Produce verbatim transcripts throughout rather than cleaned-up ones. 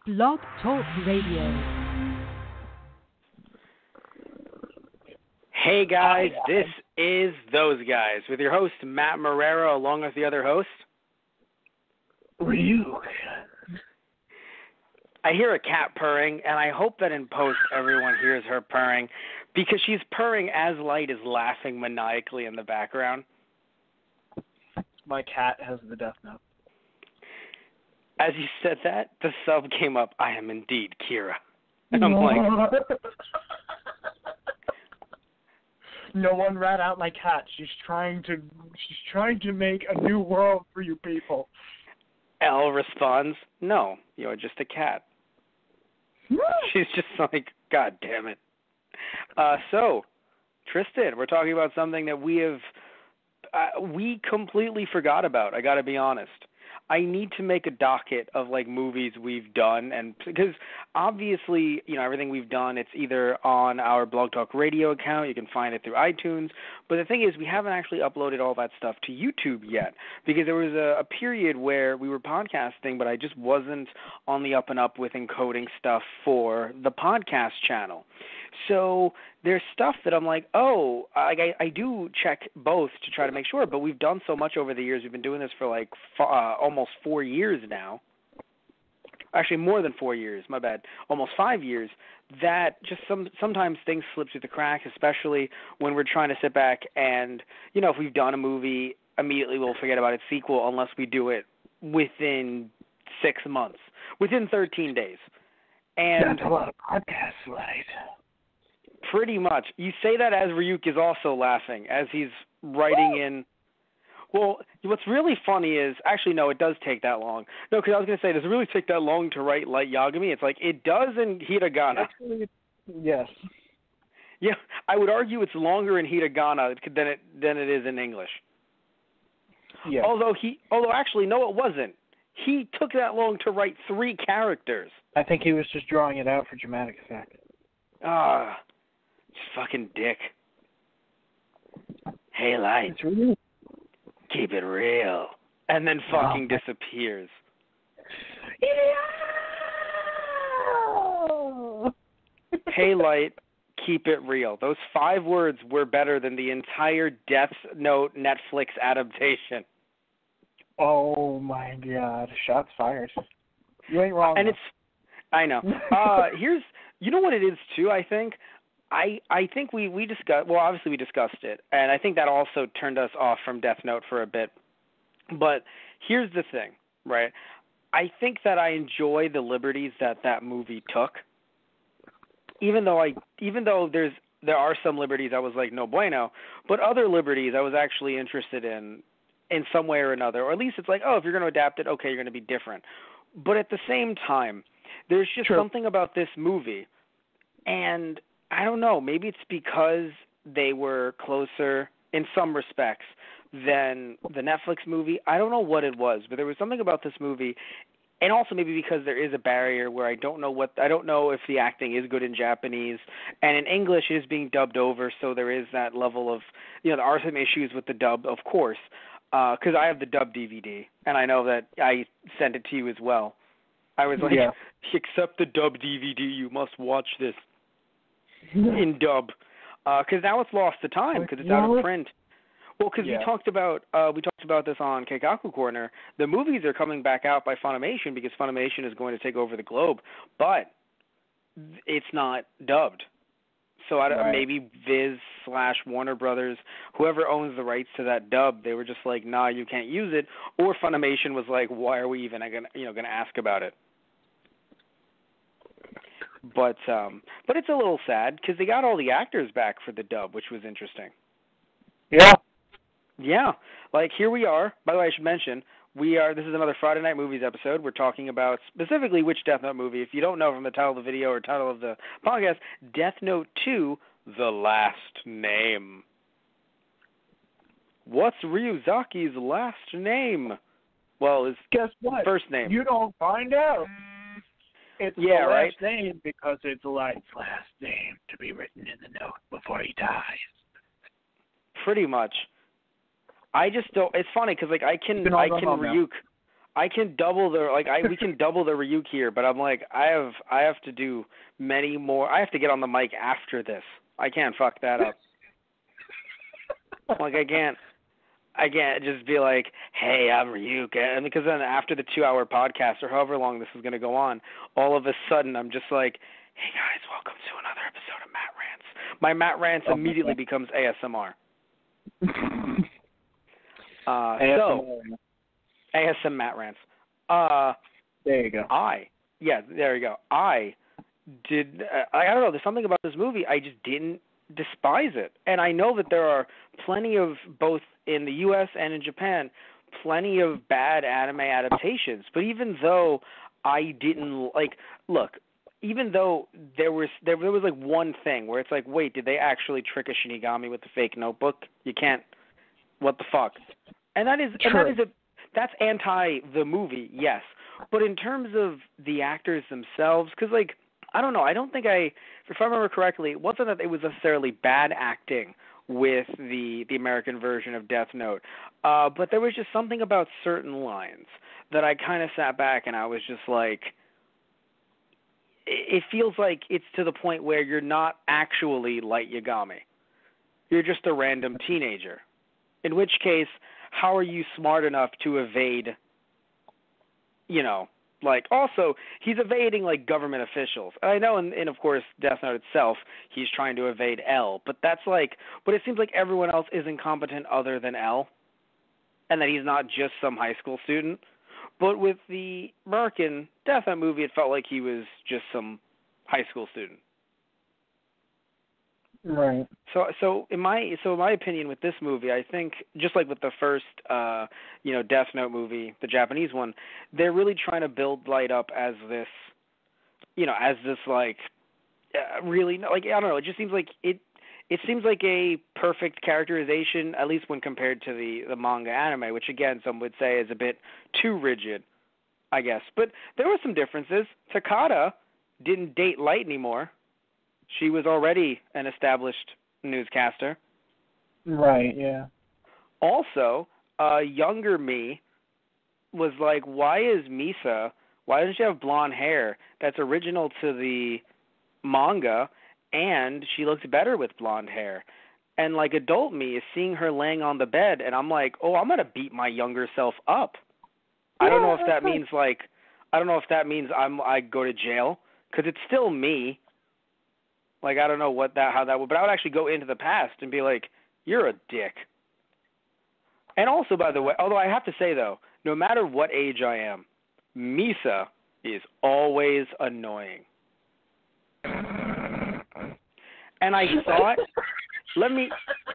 Blog Talk Radio. Hey guys, this is Those Guys with your host Matt Marrero along with the other host. Ryuk. I hear a cat purring, and I hope that in post everyone hears her purring because she's purring as Light is laughing maniacally in the background. My cat has the death note. As you said that, the sub came up, I am indeed Kira. And I'm like... No one rat out my cat. She's trying to she's trying to make a new world for you people. Elle responds, no, you're just a cat. She's just like, God damn it. Uh, so, Tristan, we're talking about something that we have, uh, we completely forgot about, I gotta be honest. I need to make a docket of like movies we've done, and because obviously, you know, everything we've done, it's either on our Blog Talk Radio account, you can find it through iTunes, but the thing is, we haven't actually uploaded all that stuff to YouTube yet, because there was a, a period where we were podcasting, but I just wasn't on the up and up with encoding stuff for the podcast channel. So there's stuff that I'm like, oh, I, I do check both to try to make sure, but we've done so much over the years. We've been doing this for like f- uh, almost four years now. Actually, more than four years, my bad, almost five years, that just some sometimes things slip through the cracks, especially when we're trying to sit back and, you know, if we've done a movie, immediately we'll forget about its sequel unless we do it within six months, within thirteen days. And that's a lot of podcasts, right? Pretty much. You say that as Ryuk is also laughing, as he's writing in. Well, what's really funny is, actually, no, it does take that long. No, because I was going to say, does it really take that long to write Light Yagami? It's like, it does in Hiragana. Actually, yes. Yeah, I would argue it's longer in Hiragana than it than it is in English. Yeah. Although, he, although actually, no, it wasn't. He took that long to write three characters. I think he was just drawing it out for dramatic effect. Ah. Fucking dick. Hey, Light. It's real. Keep it real. And then fucking wow. disappears. Yeah! Hey, Light. Keep it real. Those five words were better than the entire Death Note Netflix adaptation. Oh, my God. Shots fired. You ain't wrong. And though. it's... I know. Uh, here's... You know what it is, too, I think? I, I think we, we discussed, well, obviously we discussed it, and I think that also turned us off from Death Note for a bit. But here's the thing, right? I think that I enjoy the liberties that that movie took, even though I, even though there's, there are some liberties I was like, no bueno, but other liberties I was actually interested in, in some way or another, or at least it's like, oh, if you're going to adapt it, okay, you're going to be different. But at the same time, there's just True. something about this movie, and I don't know, maybe it's because they were closer in some respects than the Netflix movie. I don't know what it was, but there was something about this movie, and also maybe because there is a barrier where I don't know what I don't know if the acting is good in Japanese, and in English it is being dubbed over, so there is that level of, you know, there are some issues with the dub, of course, because uh, I have the dub D V D, and I know that I sent it to you as well. I was like, yeah. Accept the dub D V D, you must watch this in dub, because uh, now it's lost to time because it's out of print. Well, because yeah. we talked about uh, we talked about this on Keikaku Corner. The movies are coming back out by Funimation because Funimation is going to take over the globe, but it's not dubbed. So I don't, right. maybe Viz slash Warner Brothers, whoever owns the rights to that dub, they were just like, nah, you can't use it. Or Funimation was like, why are we even gonna you know gonna ask about it? But um, but it's a little sad because they got all the actors back for the dub, which was interesting. Yeah. Yeah. Like, here we are. By the way, I should mention, we are. This is another Friday Night Movies episode. We're talking about specifically which Death Note movie. If you don't know from the title of the video or title of the podcast, Death Note two, The Last Name. What's Ryuzaki's last name? Well, his Guess what? first name. You don't find out. It's yeah, the last right? name because it's Light's last name to be written in the note before he dies. Pretty much. I just don't. It's funny because like I can can I go can home now. Ryuk I can double the like I we can double the Ryuk here, but I'm like I have I have to do many more. I have to get on the mic after this. I can't fuck that up. Like I can't I can't just be like, hey, I'm Ryuk, and because then after the two-hour podcast or however long this is going to go on, all of a sudden I'm just like, hey guys, welcome to another episode of Matt Rants. My Matt Rants oh, immediately okay. becomes A S M R. uh, A S M R. So, A S M Matt Rants. Uh, there you go. I, yeah, there you go. I did, uh, I, I don't know, there's something about this movie, I just didn't despise it. And I know that there are plenty of, both in the U S and in Japan, plenty of bad anime adaptations. But even though I didn't, like, look, even though there was there, there was like one thing where it's like, wait, did they actually trick a Shinigami with the fake notebook? You can't. What the fuck? And that is and that is a that's anti the movie, yes. But in terms of the actors themselves, because like I don't know, I don't think I, if I remember correctly, it wasn't that it was necessarily bad acting with the the American version of Death Note, uh, but there was just something about certain lines that I kind of sat back and I was just like. It feels like it's to the point where you're not actually Light Yagami. You're just a random teenager. In which case, how are you smart enough to evade, you know, like, also, he's evading, like, government officials. I know, in, in, of course, Death Note itself, he's trying to evade L, but that's like, but it seems like everyone else is incompetent other than L, and that he's not just some high school student. But with the American Death Note movie, it felt like he was just some high school student. Right. So, so in my so in my opinion, with this movie, I think just like with the first, uh, you know, Death Note movie, the Japanese one, they're really trying to build Light up as this, you know, as this like, uh, really like I don't know. It just seems like it. It seems like a perfect characterization, at least when compared to the, the manga anime, which, again, some would say is a bit too rigid, I guess. But there were some differences. Takada didn't date Light anymore. She was already an established newscaster. Right, yeah. Also, uh, younger me was like, why is Misa, why doesn't she have blonde hair that's original to the manga, and she looks better with blonde hair? And like adult me is seeing her laying on the bed, and I'm like, oh, I'm gonna beat my younger self up. I don't know if that means like, I don't know if that means I'm I go to jail, because it's still me. Like I don't know what that how that would, but I would actually go into the past and be like, you're a dick. And also, by the way, although I have to say though, no matter what age I am, Misa is always annoying. And I thought, let me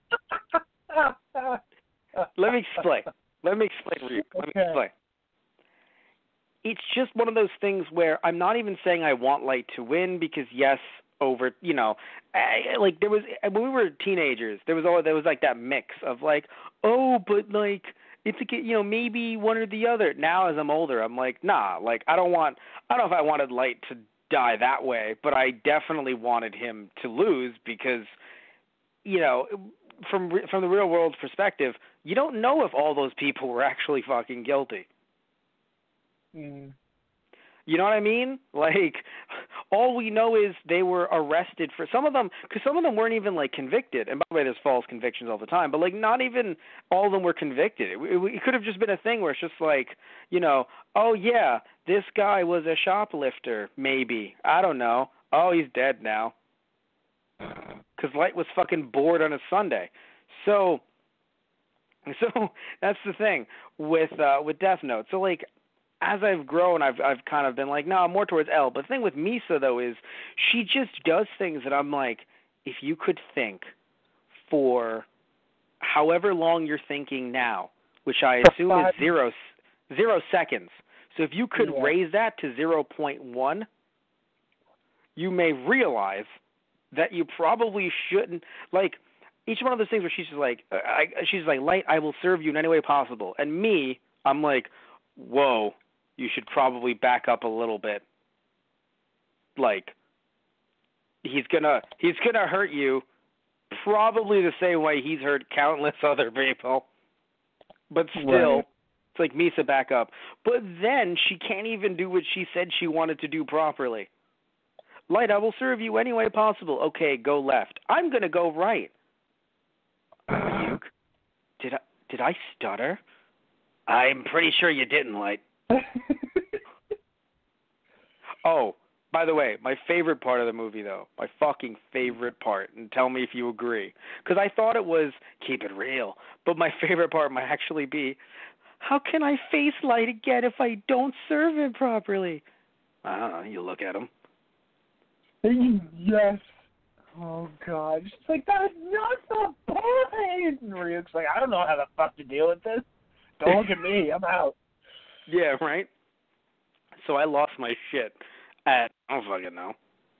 let me explain. Let me explain. Ryuk. Let me Okay. explain. It's just one of those things where I'm not even saying I want Light to win, because yes, over you know, I, like there was when we were teenagers, there was all there was like that mix of like, oh, but like it's a you know maybe one or the other. Now as I'm older, I'm like, nah, like I don't want. I don't know if I wanted Light to die that way, but I definitely wanted him to lose because, you know, from from the real world perspective, you don't know if all those people were actually fucking guilty. Mm. You know what I mean? Like, all we know is they were arrested for some of them, because some of them weren't even like convicted. And by the way, there's false convictions all the time, but like not even all of them were convicted. It, it, it could have just been a thing where it's just like, you know, oh yeah, this guy was a shoplifter, maybe. I don't know. Oh, he's dead now. Because Light was fucking bored on a Sunday. So, so that's the thing with uh, with Death Note. So like, as I've grown, I've I've kind of been like, no, I'm more towards L. But the thing with Misa, though, is she just does things that I'm like, if you could think for however long you're thinking now, which I assume is zero, zero seconds. So if you could yeah. raise that to zero point one, you may realize that you probably shouldn't, like, each one of those things where she's just like, I, she's like, Light, I will serve you in any way possible. And me, I'm like, whoa. You should probably back up a little bit. Like, he's gonna he's gonna hurt you probably the same way he's hurt countless other people. But still, right. It's like, Misa, back up. But then she can't even do what she said she wanted to do properly. Light, I will serve you any way possible. Okay, go left. I'm going to go right. Ryuk, did I, did I stutter? I'm pretty sure you didn't, Light. Oh, by the way, my favorite part of the movie, though, my fucking favorite part, and tell me if you agree, because I thought it was keep it real, but my favorite part might actually be, how can I face Light again if I don't serve him properly? I don't know, you look at him. Yes. Oh, God. It's like, that's not the point! And Ryuk's like, I don't know how the fuck to deal with this. Don't look at me. I'm out. Yeah, right? So I lost my shit at, I don't fucking know.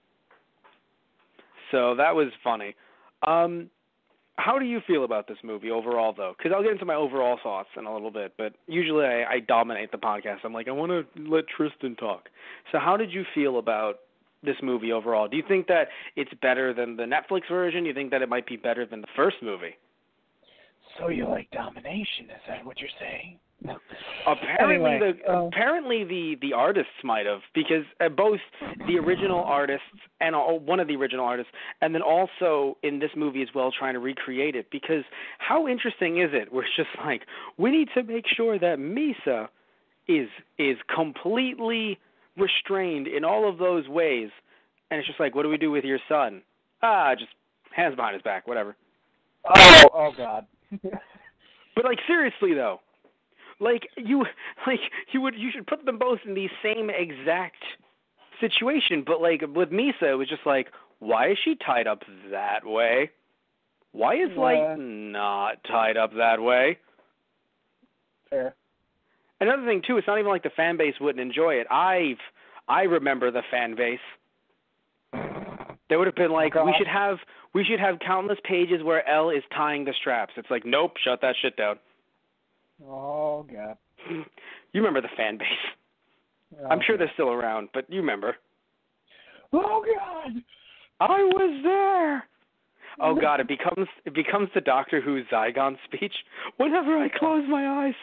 So that was funny. Um, how do you feel about this movie overall, though? Because I'll get into my overall thoughts in a little bit, but usually I, I dominate the podcast. I'm like, I want to let Tristan talk. So how did you feel about this movie overall? Do you think that it's better than the Netflix version? Do you think that it might be better than the first movie? So you like domination? Is that what you're saying? No. Apparently, anyway, the uh, apparently the, the artists might have, because uh, both the original artists and uh, one of the original artists, and then also in this movie as well, trying to recreate it. Because how interesting is it? We're just like, we need to make sure that Misa is is completely restrained in all of those ways, and it's just like, what do we do with your son? Ah, just hands behind his back, whatever. Oh, oh God. But like, seriously though. Like you, like you would, you should put them both in the same exact situation. But like with Misa, it was just like, why is she tied up that way? Why is Yeah. Light not tied up that way? Fair. Another thing too, it's not even like the fan base wouldn't enjoy it. I've, I remember the fan base. They would have been like, Oh, we should have, we should have countless pages where L is tying the straps. It's like, nope, shut that shit down. Oh, God. You remember the fan base. Oh, I'm sure God. they're still around, but you remember. Oh, God! I was there. Oh, God, it becomes it becomes the Doctor Who Zygon speech whenever I close my eyes.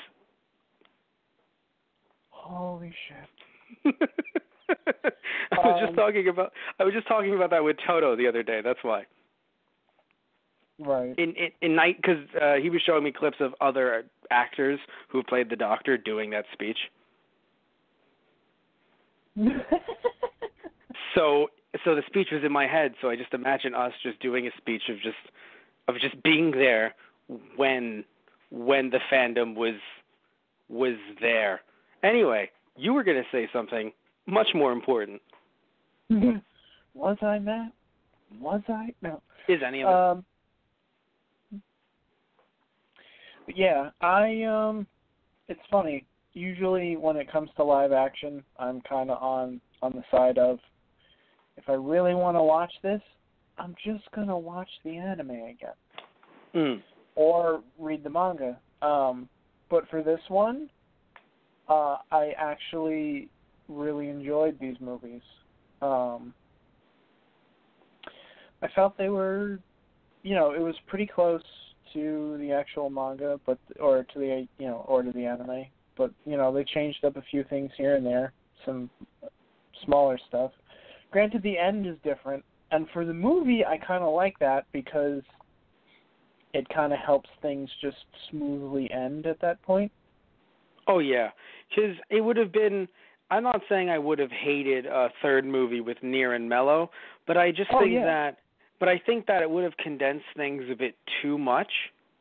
Holy shit. I was just Um, talking about I was just talking about that with Toto the other day. That's why. Right. In in, in night, because uh, he was showing me clips of other actors who played the Doctor doing that speech. So so the speech was in my head. So I just imagine us just doing a speech of just of just being there when when the fandom was was there. Anyway, you were going to say something much more important. Was I, Matt? Was I? No. Is any of it? Um. Yeah, I um. It's funny. Usually, when it comes to live action, I'm kind of on on the side of, if I really want to watch this, I'm just gonna watch the anime again, Mm. or read the manga. Um, but for this one, uh, I actually really enjoyed these movies. Um, I felt they were, you know, it was pretty close to the actual manga, but or to the you know or to the anime. But you know, they changed up a few things here and there, some smaller stuff. Granted, the end is different, and for the movie, I kind of like that because it kind of helps things just smoothly end at that point. Oh, yeah. Because it would have been, I'm not saying I would have hated a third movie with Nier and Mello, but I just Oh, think yeah. that, but I think that it would have condensed things a bit too much.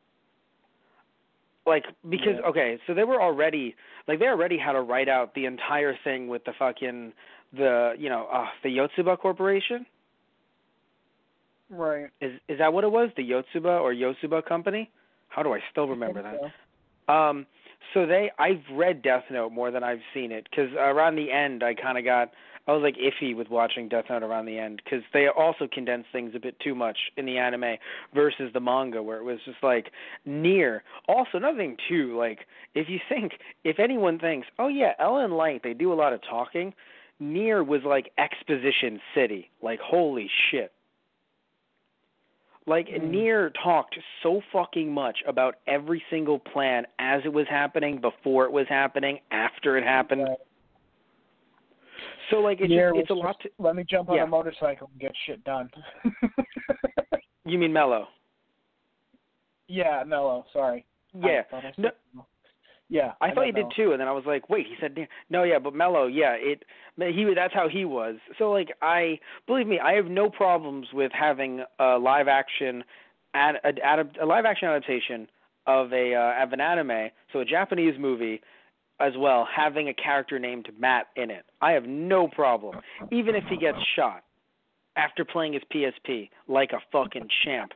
Like, because, Yeah. okay, so they were already, like, they already had to write out the entire thing with the fucking, the, you know, uh, the Yotsuba Corporation? Right. Is is that what it was? The Yotsuba or Yosuba Company? How do I still remember I think that? so. Um, so they, I've read Death Note more than I've seen it, because around the end I kind of got, I was like iffy with watching Death Note around the end, because they also condensed things a bit too much in the anime versus the manga, where it was just like Nier. Also, another thing too, like if you think, if anyone thinks, oh yeah, Ella and Light, they do a lot of talking, Nier was like exposition city, like holy shit. Like, Mm. Nier talked so fucking much about every single plan as it was happening, before it was happening, after it happened. Right. So, like, it's Nier just, it's a was lot just, to... let me jump on Yeah. a motorcycle and get shit done. You mean Mello? Yeah, Mello, sorry. Yeah. I thought I said No, Mello. Yeah, I, I thought you Mello. did too, and then I was like, wait, he said Nier. No, yeah, but Mello, yeah, it he that's how he was. So, like, I believe me, I have no problems with having a live action ad, ad, ad, a live action adaptation of a uh, of an anime, so a Japanese movie as well, having a character named Matt in it. I have no problem, even if he gets shot after playing his P S P like a fucking champ.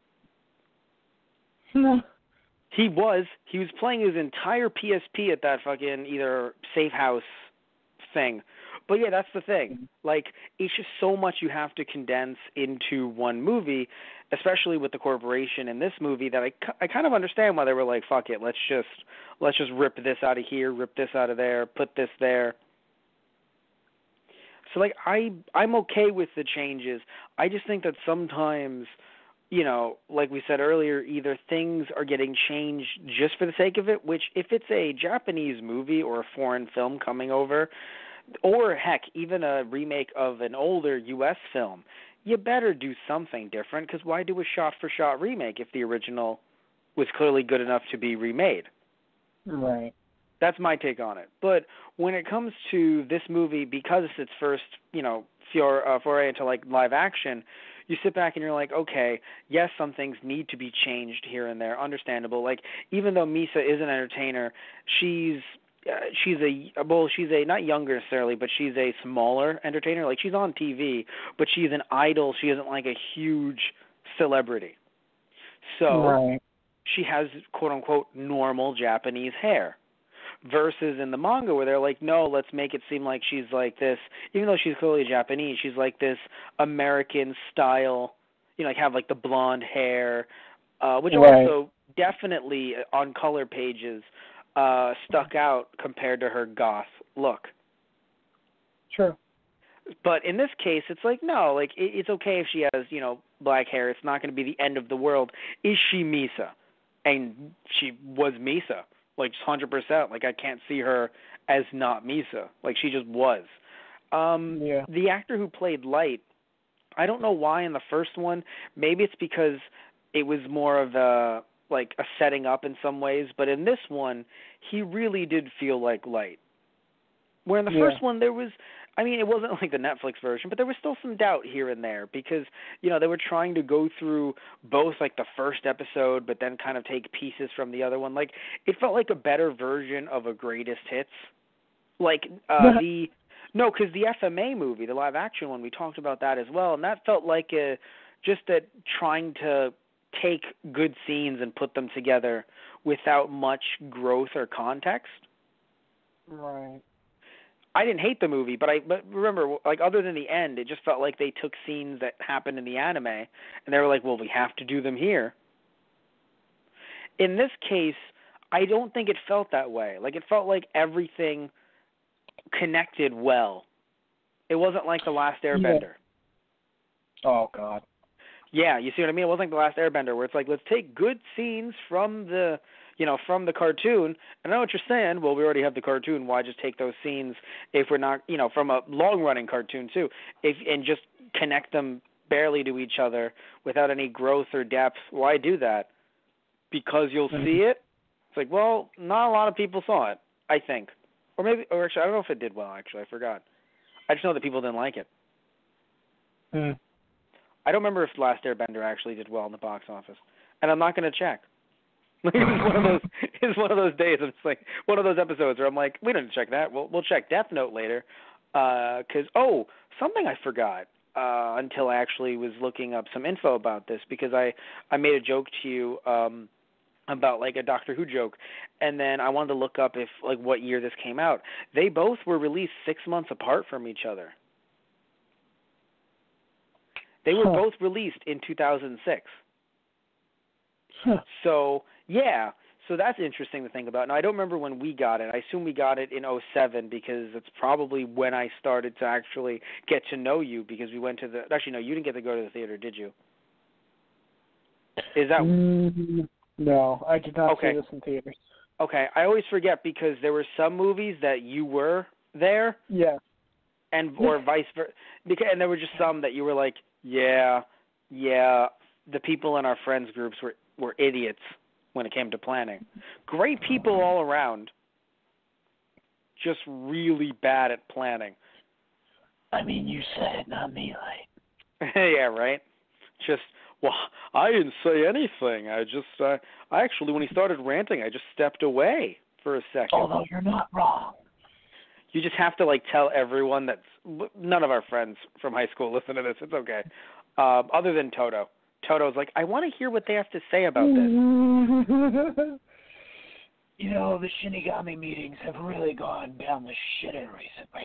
No. He was. He was playing his entire P S P at that fucking either safe house thing. But yeah, that's the thing. Like, it's just so much you have to condense into one movie, especially with the corporation in this movie, that I, I kind of understand why they were like, fuck it, let's just let's just rip this out of here, rip this out of there, put this there. So, like, I, I'm okay with the changes. I just think that sometimes, you know, like we said earlier, either things are getting changed just for the sake of it, which if it's a Japanese movie or a foreign film coming over, or heck, even a remake of an older U S film, you better do something different, because why do a shot-for-shot remake if the original was clearly good enough to be remade? Right. That's my take on it. But when it comes to this movie, because it's its first, you know, foray, uh, foray into, like, live action, you sit back and you're like, okay, yes, some things need to be changed here and there, understandable. Like, even though Misa is an entertainer, she's uh, she's a well, she's a not younger necessarily, but she's a smaller entertainer. Like, she's on T V, but she's an idol. She isn't like a huge celebrity. So Right. she has quote unquote normal Japanese hair. Versus in the manga where they're like, no, let's make it seem like she's like this, even though she's clearly Japanese, she's like this American style, you know, like have like the blonde hair, uh, which Right. also definitely on color pages uh, stuck out compared to her goth look. True. But in this case, it's like, no, like it, it's okay if she has, you know, black hair. It's not going to be the end of the world. Is she Misa? And she was Misa. Like, one hundred percent. Like, I can't see her as not Misa. Like, she just was. Um, Yeah. The actor who played Light, I don't know why in the first one. Maybe it's because it was more of a, like, a setting up in some ways. But in this one, he really did feel like Light. Where in the Yeah. first one, there was, I mean, it wasn't like the Netflix version, but there was still some doubt here and there because, you know, they were trying to go through both, like, the first episode, but then kind of take pieces from the other one. Like, it felt like a better version of a greatest hits. Like, uh, the, no, because the F M A movie, the live action one, we talked about that as well, and that felt like a, just that trying to take good scenes and put them together without much growth or context. Right. I didn't hate the movie, but I but remember, like, other than the end, it just felt like they took scenes that happened in the anime, and they were like, well, we have to do them here. In this case, I don't think it felt that way. Like, it felt like everything connected well. It wasn't like The Last Airbender. Yeah. Oh, God. Yeah, you see what I mean? It wasn't like The Last Airbender, where it's like, let's take good scenes from the, you know, from the cartoon. I know what you're saying. Well, we already have the cartoon. Why just take those scenes if we're not, you know, from a long-running cartoon too, if and just connect them barely to each other without any growth or depth? Why do that? Because you'll Mm-hmm. see it? It's like, well, not a lot of people saw it, I think. Or maybe, or actually, I don't know if it did well, actually. I forgot. I just know that people didn't like it. Hmm. I don't remember if Last Airbender actually did well in the box office, and I'm not going to check. Like, it's one of those. It's one of those days. It's like one of those episodes where I'm like, we don't check that. We'll we'll check Death Note later, because uh, oh, something I forgot uh, until I actually was looking up some info about this because I I made a joke to you um, about like a Doctor Who joke, and then I wanted to look up if like what year this came out. They both were released six months apart from each other. They were Huh. both released in two thousand six. Huh. So, yeah, so that's interesting to think about. Now, I don't remember when we got it. I assume we got it in oh seven because it's probably when I started to actually get to know you because we went to the – actually, no, you didn't get to go to the theater, did you? Is that Mm, no, I did not okay? see this in theaters. Okay, I always forget because there were some movies that you were there, Yeah. and or vice versa. Because and there were just some that you were like, yeah, yeah. The people in our friends groups were were idiots when it came to planning. Great people all around, just really bad at planning. I mean, you said it, not me, like. Yeah, right. Just well, I didn't say anything. I just, uh, I actually, when he started ranting, I just stepped away for a second. Although you're not wrong. You just have to like tell everyone that's none of our friends from high school listen to this. It's okay. Um, other than Toto. Toto's like, I want to hear what they have to say about this. You know, the Shinigami meetings have really gone down the shitter recently.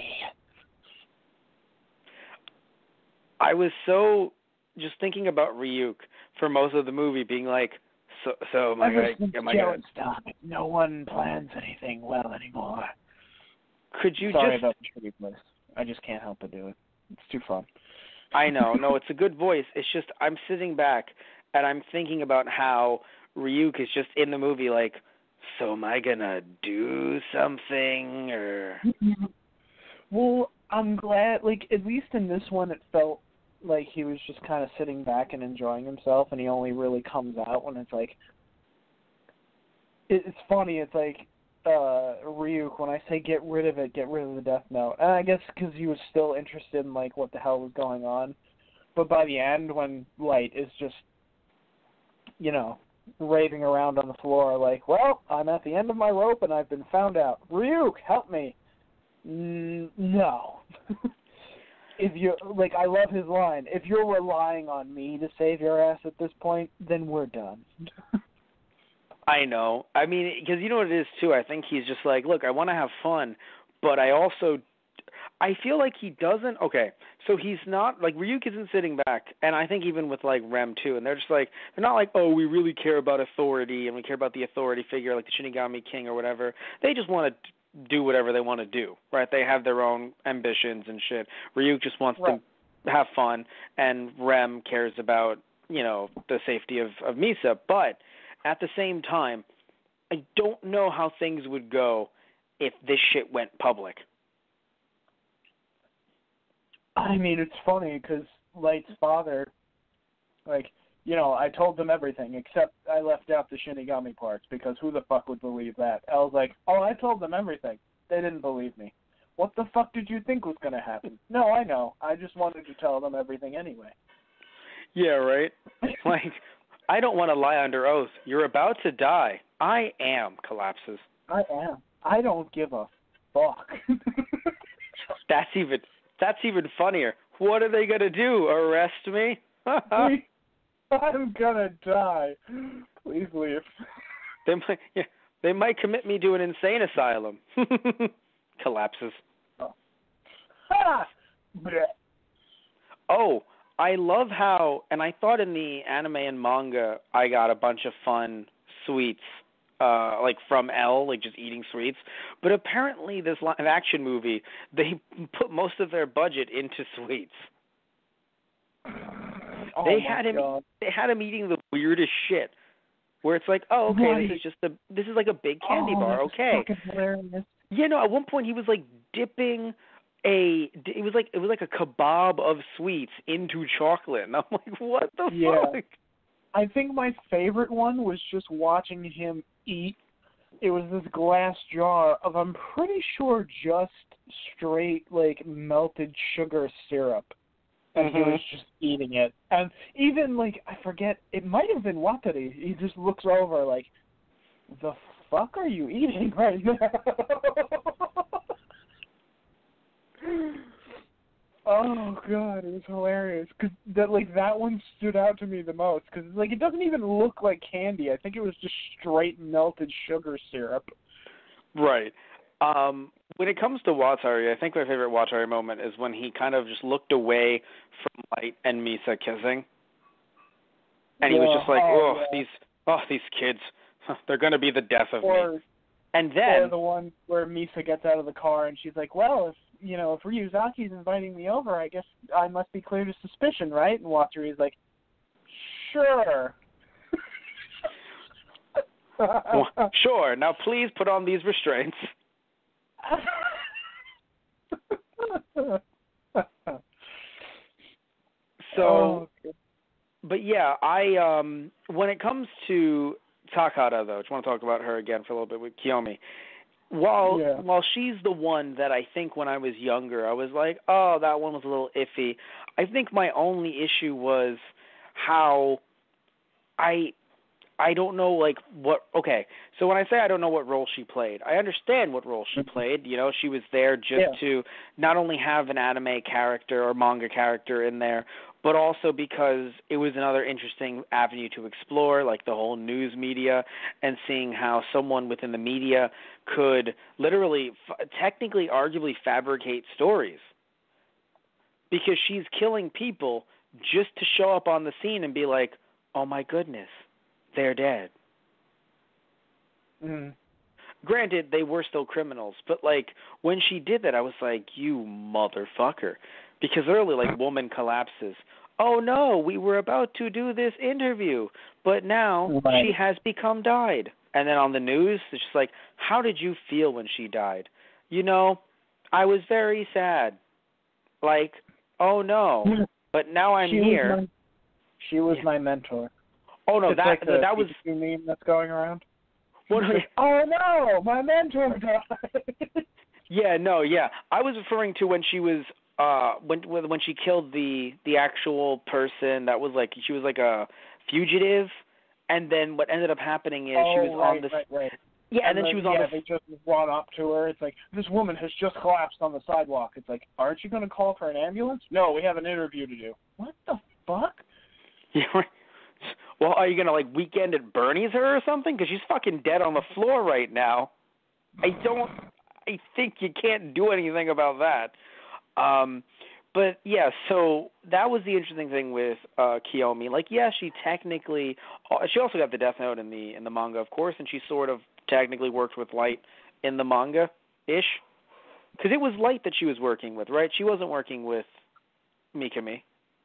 I was so just thinking about Ryuk for most of the movie, being like, so, so am I Ever gonna, since am I Joe gonna, and Stomach, no one plans anything well anymore. could you Sorry just, about the tribute voice. I just can't help but do it. It's too fun. I know, no, it's a good voice. It's just, I'm sitting back and I'm thinking about how Ryuk is just in the movie like, so am I gonna do something, or... Well, I'm glad, like, at least in this one it felt like he was just kind of sitting back and enjoying himself, and he only really comes out when it's like, it, it's funny, it's like, uh, Ryuk, when I say get rid of it, get rid of the Death Note, and I guess because he was still interested in, like, what the hell was going on, but by the end, when Light is just, you know, raving around on the floor like, well, I'm at the end of my rope and I've been found out. Ryuk, help me. N- no. If you like, I love his line. If you're relying on me to save your ass at this point, then we're done. I know. I mean, because you know what it is, too? I think he's just like, look, I want to have fun, but I also... I feel like he doesn't... Okay, so he's not... Like, Ryuk isn't sitting back, and I think even with, like, Rem, too, and they're just like... They're not like, oh, we really care about authority, and we care about the authority figure, like the Shinigami King or whatever. They just want to do whatever they want to do, right? They have their own ambitions and shit. Ryuk just wants right. to have fun, and Rem cares about, you know, the safety of, of Misa. But at the same time, I don't know how things would go if this shit went public. I mean, it's funny because Light's father, like, you know, I told them everything except I left out the Shinigami parts because who the fuck would believe that? I was like, oh, I told them everything. They didn't believe me. What the fuck did you think was going to happen? No, I know. I just wanted to tell them everything anyway. Yeah, right? Like, I don't want to lie under oath. You're about to die. I am, collapses. I am. I don't give a fuck. That's even... That's even funnier. What are they going to do? Arrest me? I'm gonna die. Please leave. They might, yeah, they might commit me to an insane asylum. Collapses. Oh. Ha! Oh, I love how, and I thought in the anime and manga, I got a bunch of fun sweets, uh, like from L, like just eating sweets. But apparently, this live action movie, they put most of their budget into sweets. Oh they my had him. God. They had him eating the weirdest shit, where it's like, oh, okay, Right. this is just a, this is like a big candy oh, bar, that's okay. fucking hilarious. You know, at one point he was like dipping a, it was like it was like a kebab of sweets into chocolate, and I'm like, what the Yeah. fuck? I think my favorite one was just watching him eat. It was this glass jar of, I'm pretty sure, just straight, like, melted sugar syrup. And Mm-hmm. he was just eating it. And even, like, I forget, it might have been Watari. He just looks over like, the fuck are you eating right now? Oh, God, it was hilarious. Cause that, like, that one stood out to me the most. Because, like, it doesn't even look like candy. I think it was just straight melted sugar syrup. Right. Um, when it comes to Watari, I think my favorite Watari moment is when he kind of just looked away from Light and Misa kissing. And he was Yeah. just like, oh, oh, yeah. these oh, these kids, they're going to be the death of or, me. And then... Or the one where Misa gets out of the car and she's like, well, if, you know, if Ryuzaki's inviting me over, I guess I must be clear to suspicion, right? And Watari's like, sure. Well, sure. Now please put on these restraints. So, oh, okay. but yeah, I um when it comes to Takara though, I just want to talk about her again for a little bit with Kiyomi. While Yeah. while she's the one that I think when I was younger I was like, oh, that one was a little iffy. I think my only issue was how I I don't know like what okay. So when I say I don't know what role she played, I understand what role she played. You know, she was there just Yeah. to not only have an anime character or manga character in there, but also because it was another interesting avenue to explore, like the whole news media and seeing how someone within the media could literally, f- technically, arguably fabricate stories. Because she's killing people just to show up on the scene and be like, oh my goodness, they're dead. Mm. Granted, they were still criminals, but like when she did that, I was like, you motherfucker. Because literally, like, woman collapses. Oh no, we were about to do this interview, but now Right. she has become died. And then on the news, it's just like, how did you feel when she died? You know, I was very sad. Like, oh no, but now I'm she here. Was my, she was Yeah. my mentor. Oh no, It's that like the that was Pikachu meme that's going around. one of the, Oh no, my mentor died. yeah, no, yeah. I was referring to when she was uh when when she killed the the actual person that was like she was like a fugitive, and then what ended up happening is oh, she was right, on the right, right. yeah, and, and then the, she was yeah, on the they just run up to her. It's like, this woman has just collapsed on the sidewalk. It's like, aren't you going to call for an ambulance? No, we have an interview to do. What the fuck? yeah, right. Well, are you gonna like Weekend at Bernie's her or something? Because she's fucking dead on the floor right now. I don't. I think you can't do anything about that. Um, but yeah, so that was the interesting thing with uh, Kiyomi. Like, yeah, she technically, she also got the Death Note in the in the manga, of course, and she sort of technically worked with Light in the manga ish, because it was Light that she was working with, right? She wasn't working with Mikami,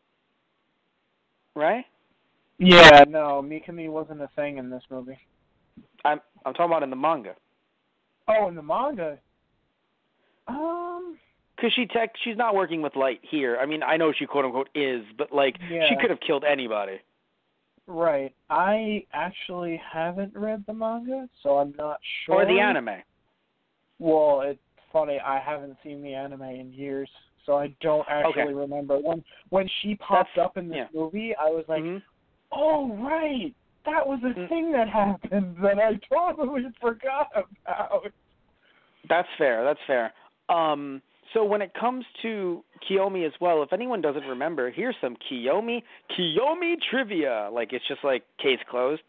right? Yeah, no, Mikami wasn't a thing in this movie. I'm I'm talking about in the manga. Oh, in the manga? Um, Because she tech, she's not working with Light here. I mean, I know she quote unquote is, but like yeah. she could have killed anybody. Right. I actually haven't read the manga, so I'm not sure. Or the anime. Well, it's funny. I haven't seen the anime in years, so I don't actually Okay. remember. When when she popped That's, up in this yeah. movie, I was like, mm-hmm. oh, right. That was a Mm. thing that happened that I totally forgot about. That's fair. That's fair. Um, so when it comes to Kiyomi as well, if anyone doesn't remember, here's some Kiyomi Kiyomi trivia. Like, it's just like case closed.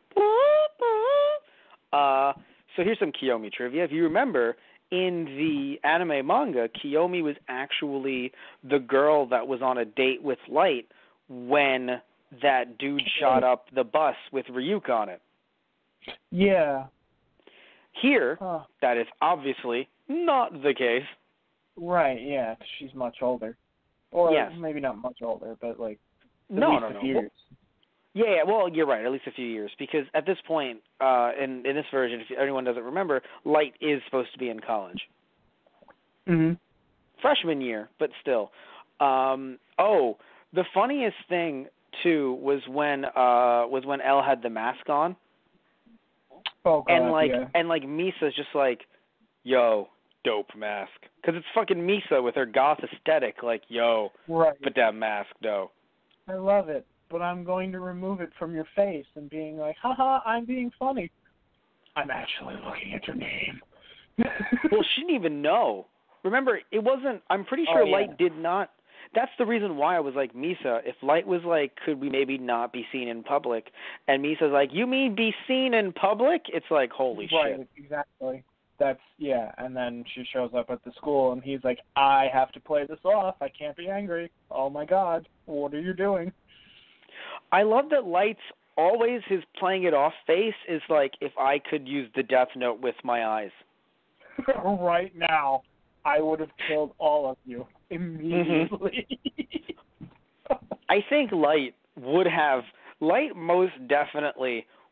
Uh, so here's some Kiyomi trivia. If you remember, in the anime manga, Kiyomi was actually the girl that was on a date with Light when that dude shot up the bus with Ryuk on it. Yeah. Here, Huh. that is obviously not the case. Right, yeah, 'cause she's much older. Or Yes. maybe not much older, but like at No, least no, a no. few Well, years. yeah, yeah, well, you're right, at least a few years. Because at this point, uh, in, in this version, if anyone doesn't remember, Light is supposed to be in college. Mm-hmm. Freshman year, but still. Um, oh, the funniest thing, too, was when uh, was when Elle had the mask on. Oh, God, and like yeah. and like Misa's just like, yo, dope mask, because it's fucking Misa with her goth aesthetic. Like, yo, Right. put that mask, though. I love it, but I'm going to remove it from your face and being like, haha, I'm being funny. I'm actually looking at your name. Well, she didn't even know. Remember, it wasn't. I'm pretty sure Oh, yeah. Light did not. That's the reason why I was like, Misa, if Light was like, could we maybe not be seen in public? And Misa's like, you mean be seen in public? It's like, holy right, shit. exactly. That's, yeah, and then she shows up at the school and he's like, I have to play this off. I can't be angry. Oh, my God. What are you doing? I love that Light's always his playing it off face is like, if I could use the Death Note with my eyes. Right now, I would have killed all of you immediately. I think Light would have, Light most definitely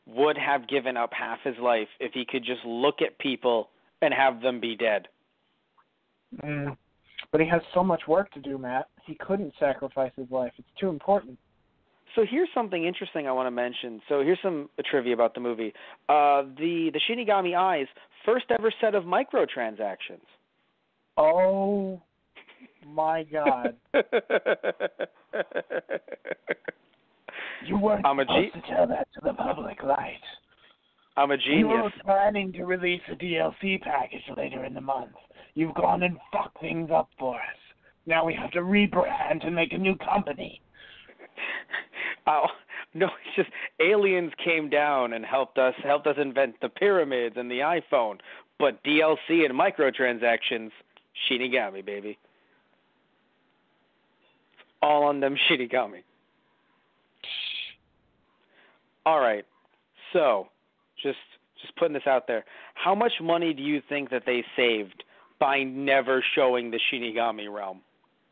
would have given up half his life if he could just look at people and have them be dead. Mm. But he has so much work to do, Matt. He couldn't sacrifice his life. It's too important. So here's something interesting I want to mention. So here's some trivia about the movie. Uh, the, the Shinigami Eyes, first ever set of microtransactions. Oh, my God. You weren't I'm a supposed G- to tell that to the public light. I'm a We genius. were planning to release a D L C package later in the month. You've gone and fucked things up for us. Now we have to rebrand and make a new company. Oh, no, it's just aliens came down and helped us helped us invent the pyramids and the iPhone. But D L C and microtransactions, Shinigami, baby. It's all on them Shinigami. All right, so just just putting this out there. How much money do you think that they saved by never showing the Shinigami realm?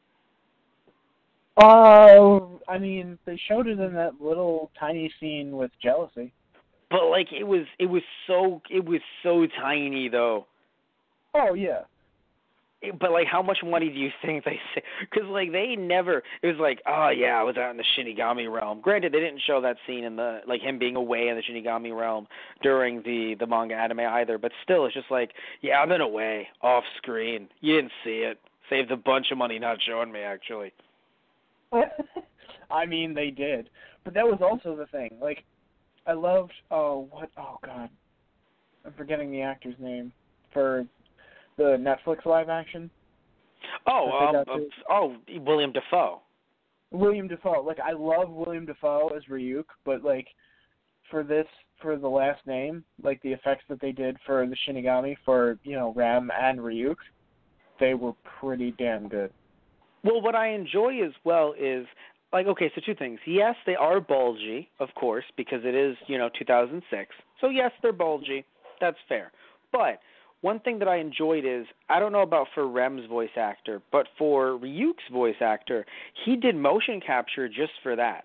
Uh, I mean, they showed it in that little tiny scene with jealousy. But like it was it was so it was so tiny though. Oh yeah. But like, how much money do you think they say? Because like they never. It was like, oh yeah, I was out in the Shinigami realm. Granted, they didn't show that scene in the like him being away in the Shinigami realm during the the manga anime either. But still, it's just like, yeah, I've been away off screen. You didn't see it. Saved a bunch of money not showing me actually. I mean, they did, but that was also the thing. Like, I loved. Oh, what? Oh God, I'm forgetting the actor's name for the Netflix live action. Oh, um, uh, oh, William Dafoe. William Dafoe. Like, I love William Dafoe as Ryuk, but like, for this, for the last name, like the effects that they did for the Shinigami for you know Ram and Ryuk, they were pretty damn good. Well, what I enjoy as well is, like, okay, so two things. Yes, they are bulgy, of course, because it is, you know, two thousand six. So, yes, they're bulgy. That's fair. But one thing that I enjoyed is, I don't know about for Rem's voice actor, but for Ryuk's voice actor, he did motion capture just for that.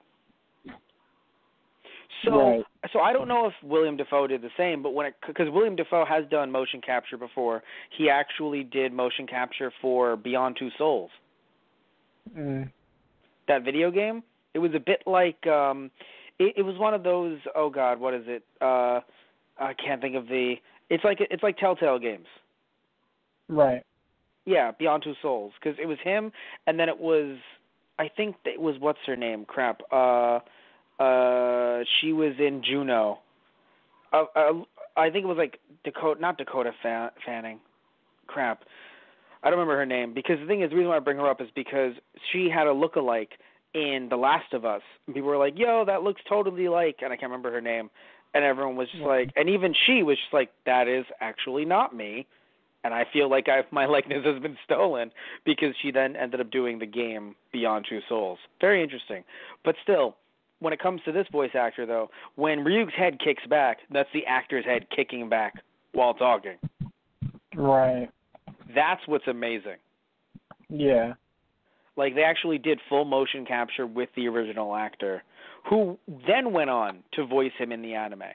So, right. so I don't know if William Dafoe did the same, but when it, because William Dafoe has done motion capture before, he actually did motion capture for Beyond Two Souls. Mm. That video game, it was a bit like um it, it was one of those, oh god, what is it, uh I can't think of the it's like it's like Telltale games. Right. Yeah, Beyond Two Souls, because it was him, and then it was, I think it was, what's her name, crap, uh uh she was in Juno. uh, uh, I think it was like Dakota, not Dakota Fa- Fanning crap I don't remember her name, because the thing is, the reason why I bring her up is because she had a look-alike in The Last of Us. And people were like, yo, that looks totally like, and I can't remember her name. And everyone was just yeah. like, and even she was just like, that is actually not me. And I feel like I've, my likeness has been stolen, because she then ended up doing the game Beyond Two Souls. Very interesting. But still, when it comes to this voice actor, though, when Ryuk's head kicks back, that's the actor's head kicking back while talking. Right. That's what's amazing. Yeah. Like, they actually did full motion capture with the original actor, who then went on to voice him in the anime.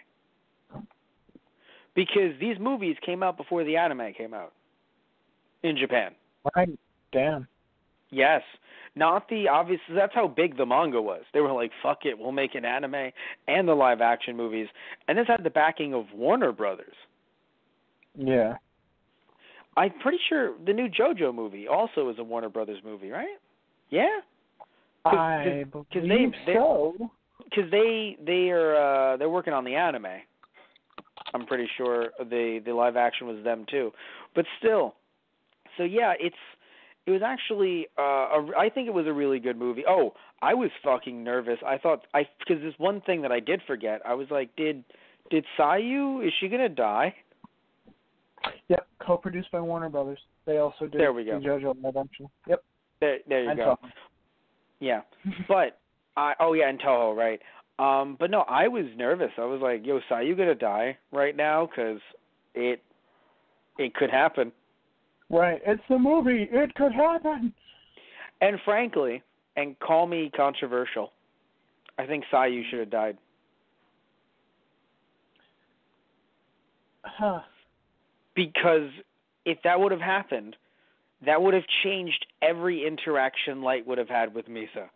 Because these movies came out before the anime came out in Japan. Right. Damn. Yes. Not the obvious. That's how big the manga was. They were like, fuck it, we'll make an anime and the live action movies. And this had the backing of Warner Brothers. Yeah. I'm pretty sure the new JoJo movie also is a Warner Brothers movie, right? Yeah? Cause, I cause, believe they, they, so. Because they, they are, uh, they're working on the anime. I'm pretty sure the, the live action was them too. But still, so yeah, it's, it was actually, uh, a, I think it was a really good movie. Oh, I was fucking nervous. I thought, I because there's one thing that I did forget. I was like, did, did Sayu, is she going to die? Yep, co-produced by Warner Brothers. They also did there we go. the JoJo live action. Yep. There, there you and go. Toho. Yeah, but I oh yeah, and Toho, right? Um, but no, I was nervous. I was like, "Yo, Sayu gonna die right now?" Because it it could happen. Right, it's the movie. It could happen. And frankly, and call me controversial, I think Sayu should have died. Huh. Because if that would have happened, that would have changed every interaction Light would have had with Misa.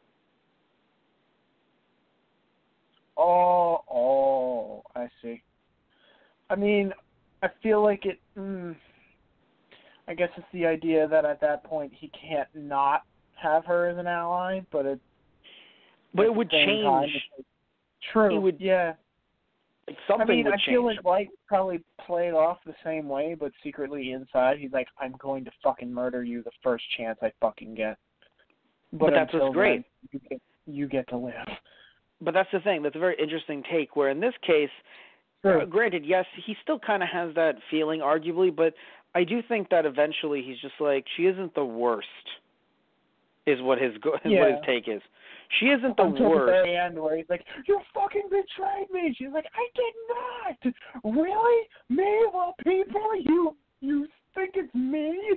Oh, oh, I see. I mean, I feel like it. Mm, I guess it's the idea that at that point he can't not have her as an ally, but it. But it would change. Time, like, true. It would. Yeah. Like something I mean, would I change. feel like Light probably played off the same way, but secretly inside he's like, "I'm going to fucking murder you the first chance I fucking get." But, but that's what's great. Then, you get, you get to live. But that's the thing. That's a very interesting take. Where in this case, Sure. uh, granted, yes, he still kind of has that feeling, arguably, but I do think that eventually he's just like, she isn't the worst. Is what his go- is Yeah. what his take is. She isn't the Until worst. the very end, where he's like, "You fucking betrayed me." She's like, "I did not. Really? Me of all people? You you think it's me?"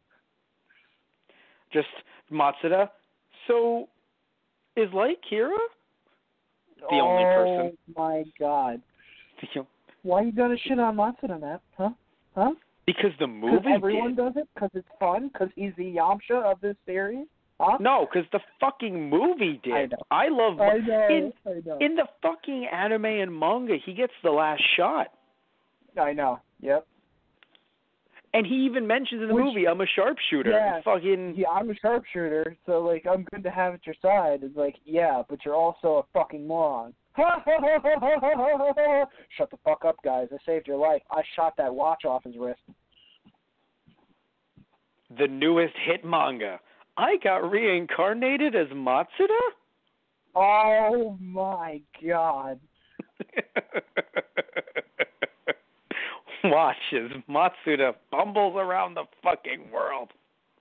Just Matsuda. So, is Light Kira? The oh, only person. Oh my god. The, Why you gonna shit on Matsuda, man? Huh? Huh? because the movie Because everyone did. does it? Because it's fun? Because he's the Yamcha of this series? Huh? No, because the fucking movie did. I know. I love I know. in I know. in the fucking anime and manga, he gets the last shot. I know. Yep. And he even mentions in the Which- movie, I'm a sharpshooter. Yeah. Fucking Yeah, I'm a sharpshooter, so, like, I'm good to have at your side. It's like, yeah, but you're also a fucking moron. Shut the fuck up, guys. I saved your life. I shot that watch off his wrist. the newest hit manga. I got reincarnated as Matsuda? Oh, my God. Watch as Matsuda bumbles around the fucking world.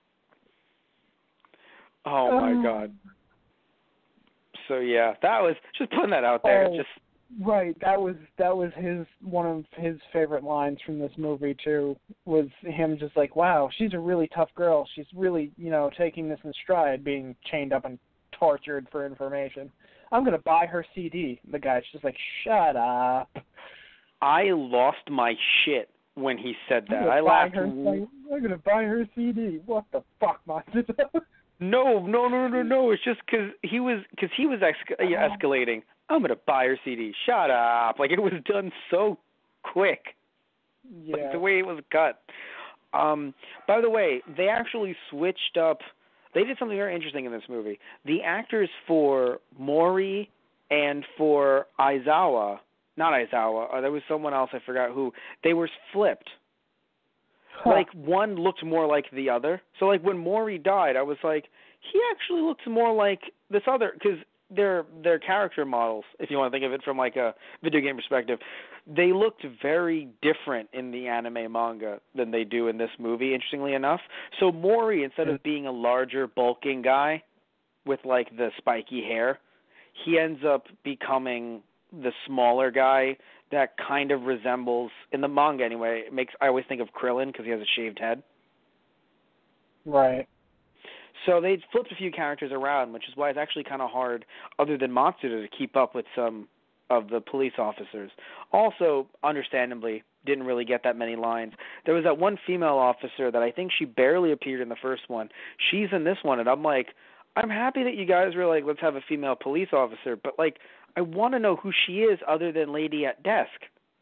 Oh, my God. So, yeah, that was, just putting that out there. Oh. Just Right, that was that was his one of his favorite lines from this movie too. Was him just like, "Wow, she's a really tough girl. She's really, you know, taking this in stride, being chained up and tortured for information. I'm gonna buy her C D." The guy's just like, "Shut up." I lost my shit when he said I'm that. gonna I buy laughed. her, I'm gonna buy her C D. What the fuck, Matsuda? No, no, no, no, no. It's just because he was because he was esca- yeah, escalating. I'm gonna buy her C D. Shut up! Like it was done so quick. Yeah. Like the way it was cut. Um, by the way, they actually switched up. They did something very interesting in this movie. The actors for Mori and for Aizawa, not Aizawa, uh, there was someone else, I forgot who, they were flipped. Huh. Like, one looked more like the other. So, like, when Mori died, I was like, he actually looks more like this other, because they're, they're character models, if you want to think of it from, like, a video game perspective. They looked very different in the anime manga than they do in this movie, interestingly enough. So, Mori, instead of being a larger, bulking guy with, like, the spiky hair, he ends up becoming the smaller guy that kind of resembles, in the manga anyway, it makes I always think of Krillin because he has a shaved head. Right. So they flipped a few characters around, which is why it's actually kind of hard, other than Matsuda, to keep up with some of the police officers. Also, understandably, didn't really get that many lines. There was that one female officer that I think she barely appeared in the first one. She's in this one, and I'm like, I'm happy that you guys were like, let's have a female police officer, but like, I want to know who she is other than Lady at Desk.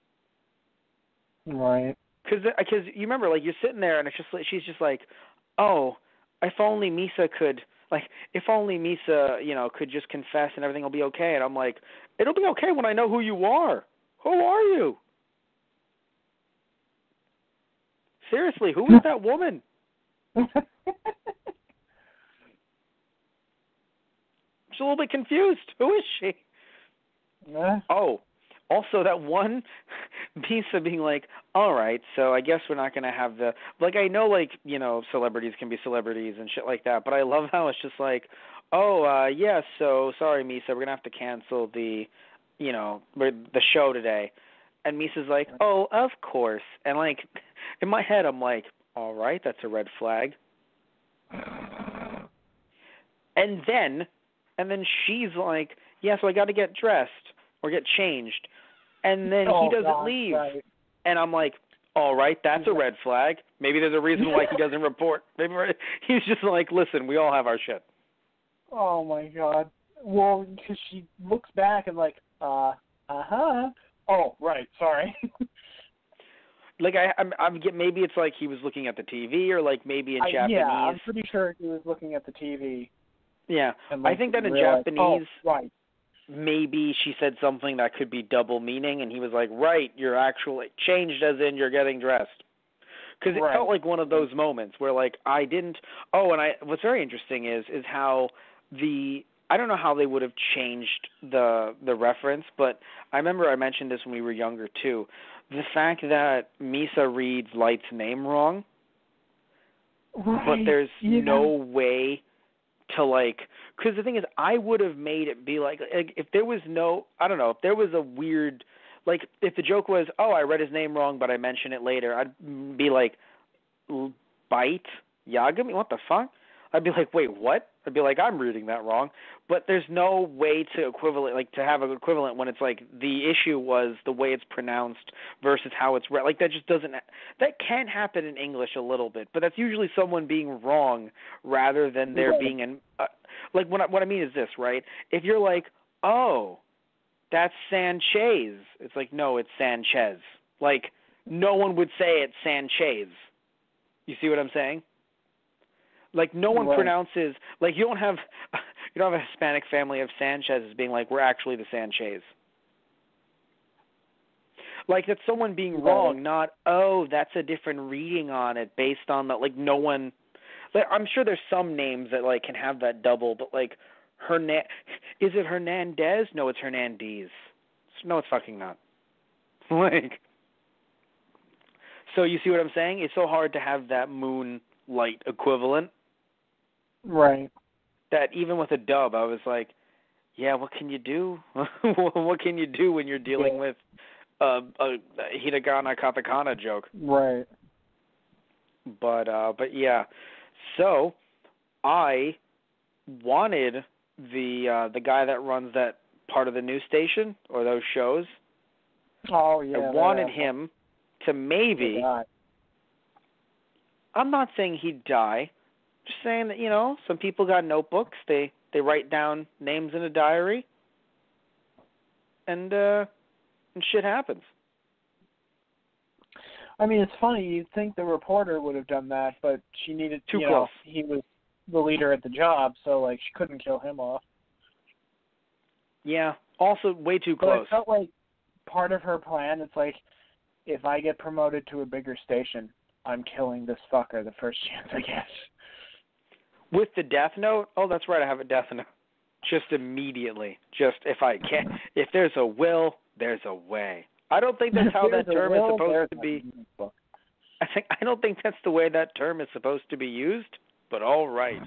Right. Because you remember, like, you're sitting there, and it's just like, she's just like, oh, if only Misa could, like, if only Misa, you know, could just confess and everything will be okay. And I'm like, it'll be okay when I know who you are. Who are you? Seriously, who is that woman? I'm just a little bit confused. Who is she? Yeah. Oh, also that one Misa being like, all right, so I guess we're not going to have the, like, I know, like, you know, celebrities can be celebrities and shit like that, but I love how it's just like, oh, uh, yeah, so sorry, Misa, we're going to have to cancel the, you know, the show today. And Misa's like, oh, of course. And, like, in my head, I'm like, all right, that's a red flag. And then, and then she's like, yeah, so I got to get dressed or get changed. And then oh, he doesn't God, leave. Right. And I'm like, all right, that's a red flag. Maybe there's a reason why he doesn't report. Maybe he's just like, listen, we all have our shit. Oh, my God. Well, because she looks back and like, uh, uh-huh. Oh, right, sorry. Like, I, I'm, I'm, maybe it's like he was looking at the T V, or like maybe in I, Japanese. Yeah, I'm pretty sure he was looking at the T V. Yeah, and, like, I think that in realized, Japanese, oh, right. maybe she said something that could be double meaning, and he was like, right, you're actually changed as in you're getting dressed. Because it right. felt like one of those moments where, like, I didn't, oh, and I, what's very interesting is, is how the, I don't know how they would have changed the, the reference, but I remember I mentioned this when we were younger, too. The fact that Misa reads Light's name wrong, right. but there's yeah. no way to, like, because the thing is, I would have made it be like, like, if there was no, I don't know, if there was a weird, like, if the joke was, oh, I read his name wrong, but I mention it later, I'd be like, Bite Yagami? What the fuck? I'd be like, wait, what? I'd be like, I'm reading that wrong. But there's no way to equivalent, like, to have an equivalent when it's like the issue was the way it's pronounced versus how it's read. Like, that just doesn't, that can happen in English a little bit, but that's usually someone being wrong rather than there right. being an, uh, like, what I, what I mean is this, right? If you're like, oh, that's Sanchez, it's like, no, it's Sanchez. Like, no one would say it's Sanchez. You see what I'm saying? Like, no one right. pronounces, like, you don't have, you don't have a Hispanic family of Sanchez's being like, we're actually the Sanchez. Like, that's someone being right. wrong, not, oh, that's a different reading on it based on that, like, no one, like, I'm sure there's some names that, like, can have that double, but, like, Hernan, is it Hernandez? No, it's Hernandez. No, it's fucking not. Like, so you see what I'm saying? It's so hard to have that Moonlight equivalent. Right. That even with a dub, I was like, yeah, what can you do? What can you do when you're dealing yeah. with a, a hiragana katakana joke? Right. But uh, but yeah, so I wanted the uh, the guy that runs that part of the news station or those shows. Oh yeah. I wanted yeah. him to maybe. I'm not saying he'd die. Just saying that, you know, some people got notebooks. They they write down names in a diary, and uh, and shit happens. I mean, it's funny. You'd think the reporter would have done that, but she needed Too you close. know, he was the leader at the job, so like she couldn't kill him off. Yeah. Also, way too But close. it felt like part of her plan. It's like, if I get promoted to a bigger station, I'm killing this fucker the first chance I get. With the death note, oh, that's right, I have a death note. Just immediately. Just if I can, if there's a will, there's a way. I don't think that's how that term will, is supposed to be. I think I don't think that's the way that term is supposed to be used. But all right.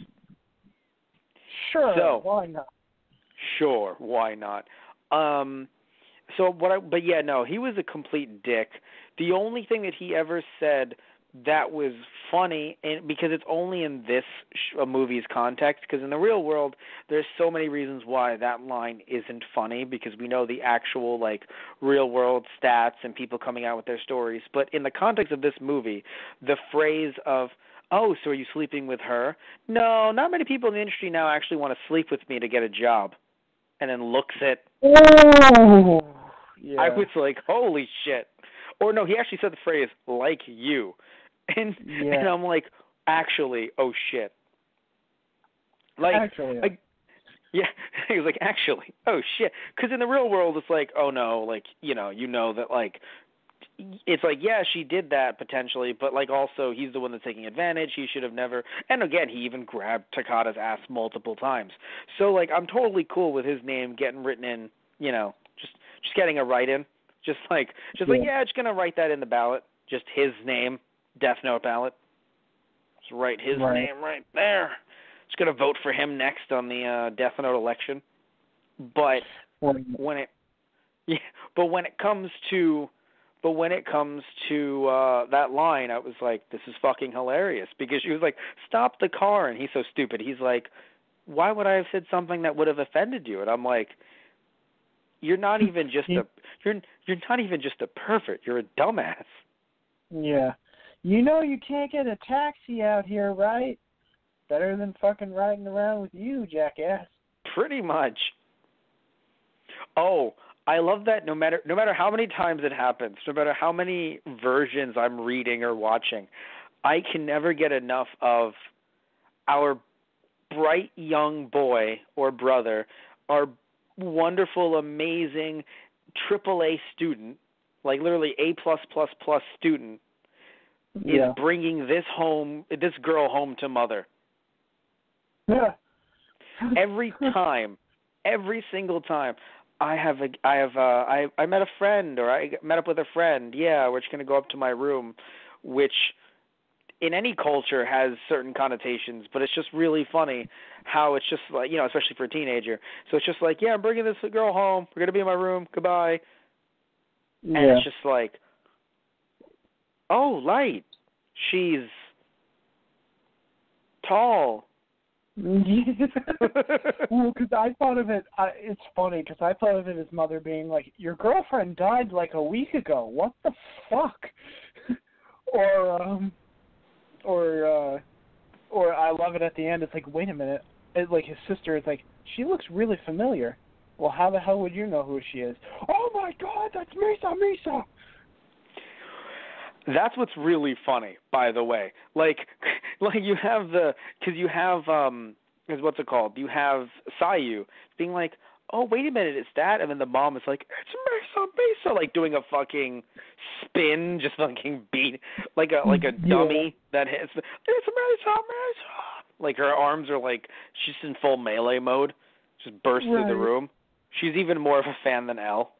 Sure. So, why not? Sure, why not? Um, so what? I, but yeah, no, he was a complete dick. The only thing that he ever said that was funny, and because it's only in this sh- uh, movie's context, because in the real world, there's so many reasons why that line isn't funny, because we know the actual, like, real-world stats and people coming out with their stories. But in the context of this movie, the phrase of, oh, so are you sleeping with her? No, not many people in the industry now actually want to sleep with me to get a job. And then looks at, oh, yeah. I was like, holy shit. Or no, he actually said the phrase, like you. And yeah. and I'm like, actually, oh shit. Like, actually, like yeah, he was like, actually, oh shit. Because in the real world, it's like, oh no, like, you know, you know that, like, it's like, yeah, she did that potentially, but, like, also he's the one that's taking advantage. He should have never. And again, he even grabbed Takada's ass multiple times. So, like, I'm totally cool with his name getting written in, you know, just just getting a write-in. Just like, just yeah. like, yeah, just gonna write that in the ballot. Just his name, Death Note ballot. Just write his right. name right there. Just gonna vote for him next on the uh, Death Note election. But when, when it, yeah, but when it comes to, but when it comes to uh, that line, I was like, this is fucking hilarious, because she was like, stop the car, and he's so stupid. He's like, why would I have said something that would have offended you? And I'm like, you're not even just a you're you're not even just a pervert. You're a dumbass. Yeah. You know you can't get a taxi out here, right? Better than fucking riding around with you, jackass. Pretty much. Oh, I love that no matter no matter how many times it happens, no matter how many versions I'm reading or watching, I can never get enough of our bright young boy or brother, our wonderful, amazing triple A student, like literally A plus plus plus student, Yeah. is bringing this home, this girl home to mother. Yeah. Every time, every single time, I have a, I have a, I, I met a friend or I met up with a friend. Yeah, we're just gonna go up to my room, which in any culture has certain connotations, but it's just really funny how it's just like, you know, especially for a teenager. So it's just like, yeah, I'm bringing this girl home. We're gonna be in my room. Goodbye. Yeah. And it's just like, oh, light. She's tall. Well, because I thought of it, I, it's funny because I thought of it as mother being like, your girlfriend died like a week ago. What the fuck? or, um, or, uh, or I love it at the end. It's like, wait a minute. It, like his sister is like, she looks really familiar. Well, how the hell would you know who she is? Oh my God, that's Misa, Misa. That's what's really funny, by the way. Like, like you have the, because you have, um, is what's it called? You have Sayu being like, oh, wait a minute, it's that? And then the mom is like, it's Mesa, Mesa, like doing a fucking spin, just fucking beat, like a like a Yeah. dummy that hits, it's Mesa, Mesa. Like her arms are like, she's in full melee mode, just bursts Right. through the room. She's even more of a fan than Elle.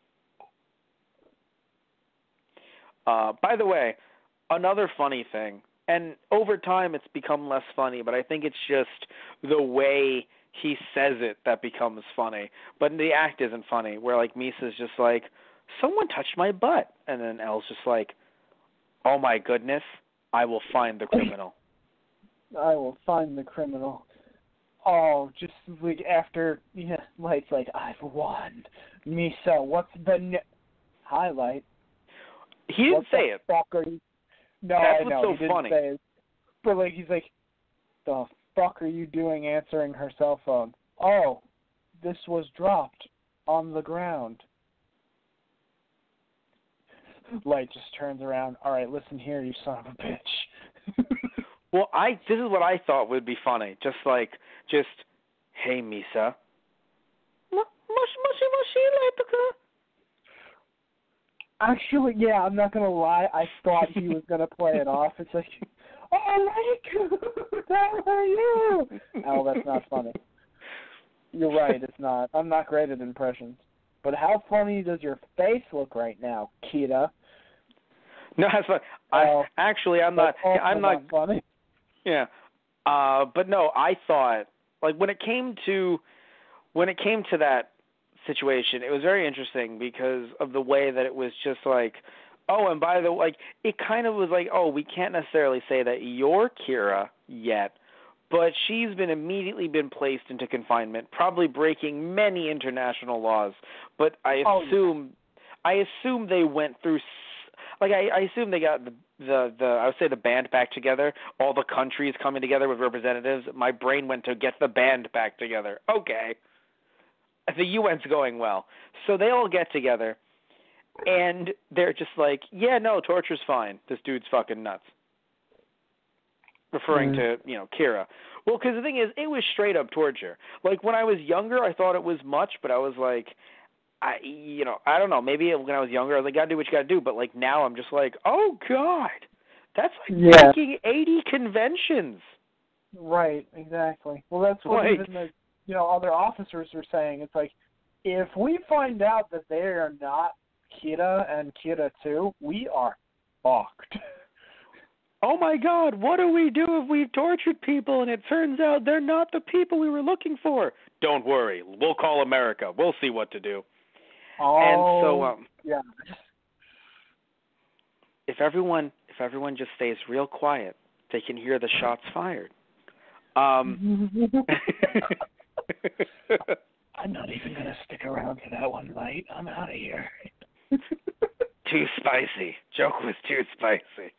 Uh, by the way, another funny thing, and over time it's become less funny, but I think it's just the way he says it that becomes funny. But the act isn't funny, where like Misa's just like, someone touched my butt. And then Elle's just like, oh my goodness, I will find the criminal. I will find the criminal. Oh, just like after, yeah, Light's like, I've won. Misa, what's the ne- highlight? He didn't what say the it. Fuck are you? No, That's I what's know so he didn't funny. say it. But like he's like, the fuck are you doing answering her cell phone? Oh, this was dropped on the ground. Light just turns around. All right, listen here, you son of a bitch. Well, I this is what I thought would be funny. Just like, just, hey, Misa. Actually, yeah, I'm not gonna lie. I thought he was gonna play it off. It's like, oh, Mike, how are you? Oh, that's not funny. You're right, it's not. I'm not great at impressions. But how funny does your face look right now, Kita? No, that's fine. Oh, I actually, I'm not. That's I'm also not. funny. Yeah, uh, but no, I thought like when it came to when it came to that situation, it was very interesting because of the way that it was just like, oh, and by the way, like it kind of was like, oh, we can't necessarily say that you're Kira yet, but she's been immediately been placed into confinement, probably breaking many international laws. But I Oh, assume, yeah. I assume they went through. Like I, I assume they got the, the the I would say the band back together. All the countries coming together with representatives. My brain went to get the band back together. Okay, the U N's going well, so they all get together, and they're just like, yeah, no, torture's fine. This dude's fucking nuts. Referring Mm. to you know Kira. Well, because the thing is, it was straight up torture. Like when I was younger, I thought it was much, but I was like. I, you know, I don't know. Maybe when I was younger, I was like, "Gotta do what you gotta do." But like now, I'm just like, "Oh God, that's like Yeah. breaking eighty conventions." Right, exactly. Well, that's what Like- even the you know other officers are saying. It's like, if we find out that they are not Kira and Kira too, we are fucked. Oh my God, what do we do if we've tortured people and it turns out they're not the people we were looking for? Don't worry, we'll call America. We'll see what to do. Oh, And so, um, yeah. if everyone, if everyone just stays real quiet, they can hear the shots fired. Um. I'm not even gonna stick around for that one. Light. I'm out of here. Too spicy. Joke was too spicy.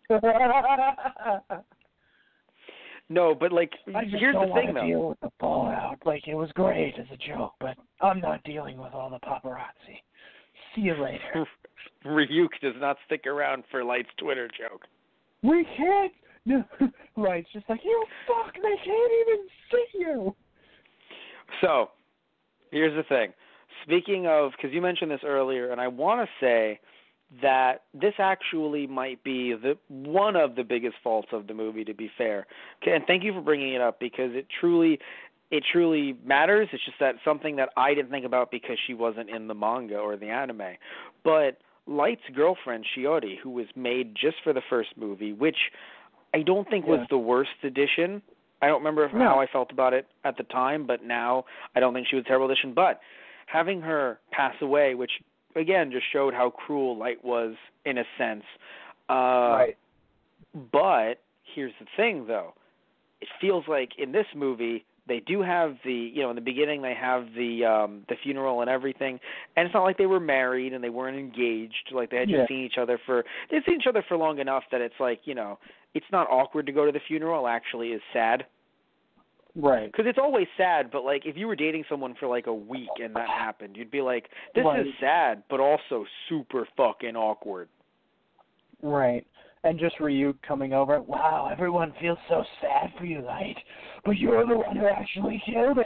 No, but like, I just here's don't the want thing, to though. deal with the fallout. Like, it was great as a joke, but I'm not dealing with all the paparazzi. See you later. Ryuk does not stick around for Light's Twitter joke. We can't. No, Light's just like, you fuck. They can't even see you. So, here's the thing. Speaking of, because you mentioned this earlier, and I want to say that this actually might be the one of the biggest faults of the movie, to be fair. Okay, and thank you for bringing it up, because it truly, it truly matters. It's just that something that I didn't think about because she wasn't in the manga or the anime. But Light's girlfriend, Shiori, who was made just for the first movie, which I don't think Yeah. was the worst addition. I don't remember No. how I felt about it at the time, but now I don't think she was a terrible addition. But having her pass away, which, again, just showed how cruel Light was in a sense. Uh, Right. But here's the thing, though. It feels like in this movie, they do have the, you know, in the beginning they have the um, the funeral and everything, and it's not like they were married and they weren't engaged. Like, they had just Yeah. seen each other for, they'd seen each other for long enough that it's like, you know, it's not awkward to go to the funeral. Actually, is sad. Right. Because it's always sad, but, like, if you were dating someone for, like, a week and that happened, you'd be like, this Right. is sad, but also super fucking awkward. Right. And just Ryuk coming over. Wow, everyone feels so sad for you, Light. But you're the one who actually killed her.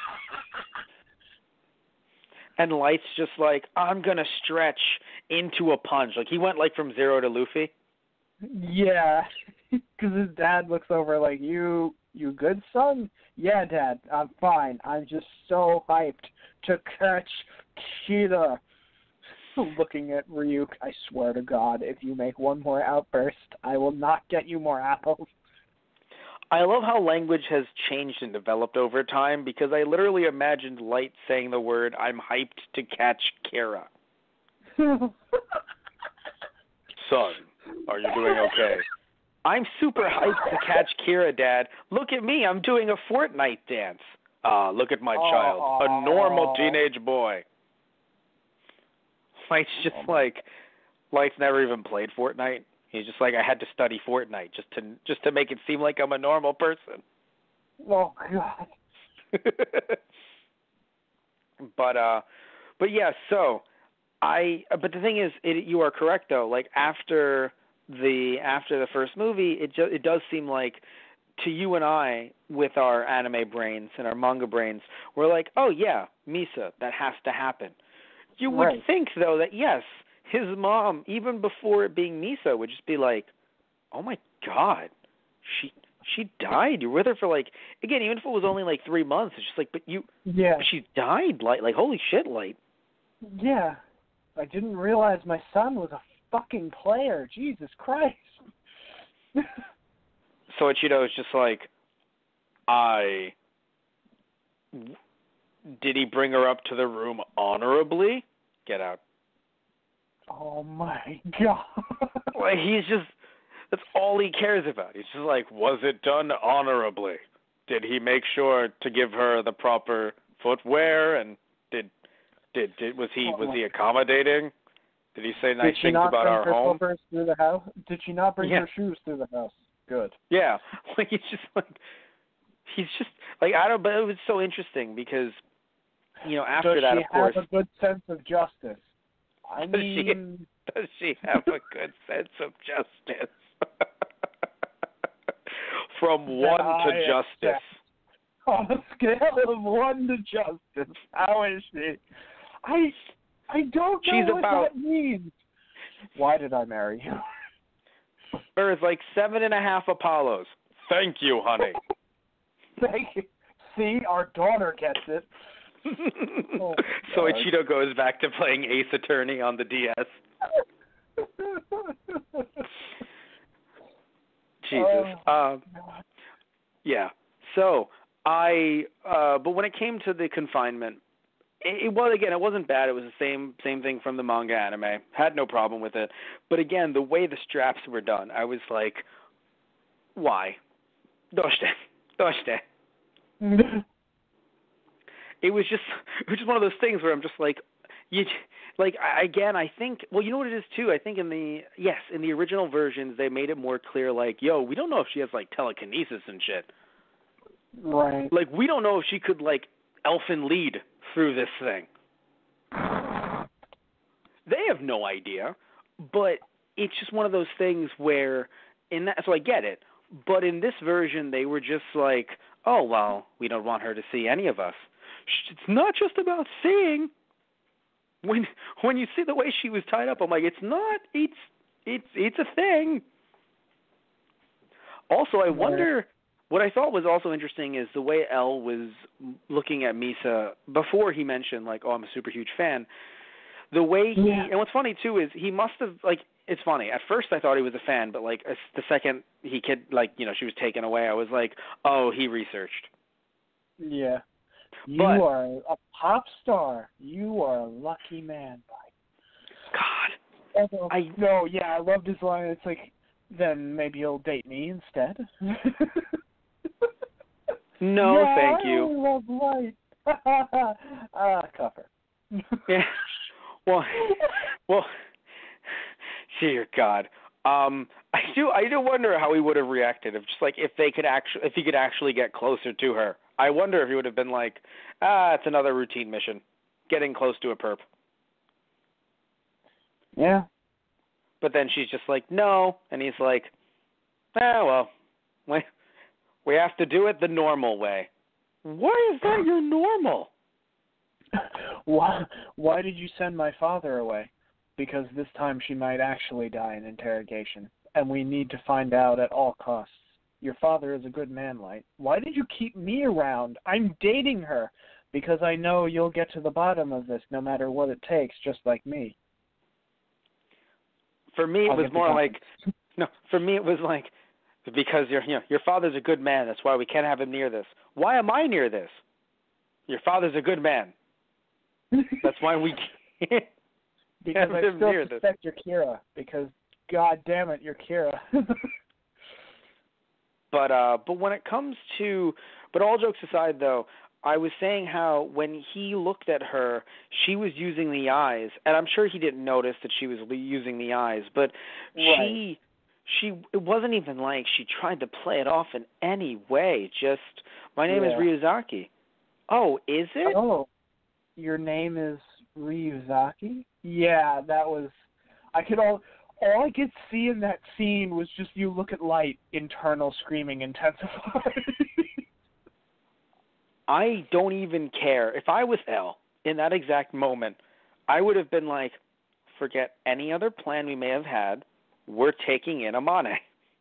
And Light's just like, I'm going to stretch into a punch. Like, he went, like, from Zero to Luffy. Yeah. Because his dad looks over like, you you good, son? Yeah, Dad, I'm fine. I'm just so hyped to catch Kira. Looking at Ryuk, I swear to God, if you make one more outburst, I will not get you more apples. I love how language has changed and developed over time, because I literally imagined Light saying the word, I'm hyped to catch Kira. Son, are you doing okay? I'm super hyped to catch Kira, Dad. Look at me, I'm doing a Fortnite dance. Ah, look at my child, a normal teenage boy. Light's just like, Light's never even played Fortnite. He's just like, I had to study Fortnite just to just to make it seem like I'm a normal person. Oh God. but uh, but yeah. So I. But the thing is, it, you are correct though. Like after the after the first movie, it ju- it does seem like to you and I, with our anime brains and our manga brains, we're like, oh yeah, Misa, that has to happen. You would Right. think, though, that, yes, his mom, even before it being Misa, would just be like, oh, my God, she she died. You're with her for, like, again, even if it was only, like, three months, it's just like, but you, Yeah. but she died, like, like, holy shit, Light. Yeah. I didn't realize my son was a fucking player. Jesus Christ. So Ichido is just like, I... Did he bring her up to the room honorably? Get out. Oh my God. Like, he's just, that's all he cares about. He's just like, was it done honorably? Did he make sure to give her the proper footwear? And did, did, did was he, was he accommodating? Did he say nice Did she things not about bring our her home? slippers through the house? Did she not bring Yeah. her shoes through the house? Good. Yeah. Like, he's just like, he's just, like, I don't, but it was so interesting because, you know, after Does that, she of course. have a good sense of justice? I Does mean, she, does she have a good sense of justice? From one I to justice. accept. On a scale of one to justice, how is she? I I don't know She's what about- that means. Why did I marry you? There's like seven and a half Apollos. Thank you, honey. Thank you. See, our daughter gets it. Oh, So God. Ichido goes back to playing Ace Attorney on the D S. Jesus. Oh, um, God. yeah. So I, uh, but when it came to the confinement, it, it was again, it wasn't bad. It was the same same thing from the manga anime. Had no problem with it. But again, the way the straps were done, I was like, why? Doshite. Doshite. It was just it was just one of those things where I'm just like, you like I- again. I think well, you know what it is too. I think in the yes, in the original versions, they made it more clear. Like, yo, we don't know if she has like telekinesis and shit. Right. Like, we don't know if she could like elfin lead through this thing. They have no idea, but it's just one of those things where in that. So I get it, but in this version, they were just like, oh well, we don't want her to see any of us. It's not just about seeing. When when you see the way she was tied up, I'm like, it's not. It's it's it's a thing. Also, I wonder. What I thought was also interesting is the way Elle was looking at Misa before he mentioned like, oh, I'm a super huge fan. The way he Yeah. and what's funny too is he must have like. It's funny. At first, I thought he was a fan, but like as the second he kid like you know she was taken away, I was like, oh, he researched. Yeah. You But- are a pop star. You are a lucky man. God. Although, I- no, yeah, I loved his line. It's like, then maybe you'll date me instead. No, yeah, thank I you. only love light. Ah, cover. Yeah. Well, well. Dear God. Um, I do. I do wonder how he would have reacted if, just like, if they could actually, if he could actually get closer to her. I wonder if he would have been like, ah, it's another routine mission, getting close to a perp. Yeah. But then she's just like, no, and he's like, ah, well, we we have to do it the normal way. Why is that your normal? Why? Why did you send my father away? Because this time she might actually die in interrogation, and we need to find out at all costs. Your father is a good man, Light. Why did you keep me around? I'm dating her because I know you'll get to the bottom of this no matter what it takes, just like me. For me, it I'll was get the more like, confidence. no, for me it was like, because your you know, your father's a good man, that's why we can't have him near this. Why am I near this? Your father's a good man. That's why we can't Because have I him still near this. suspect you're Kira. Because, God damn it, you're Kira. But uh, but when it comes to, but all jokes aside, though, I was saying how when he looked at her, she was using the eyes, and I'm sure he didn't notice that she was using the eyes, but Right. she, she, it wasn't even like she tried to play it off in any way. Just, my name Yeah. is Ryuzaki. Oh, is it? Oh, your name is Ryuzaki? Yeah, that was. I could all. All I could see in that scene was just you look at Light, internal screaming intensified. I don't even care. If I was Elle in that exact moment, I would have been like, forget any other plan we may have had. We're taking in Amane.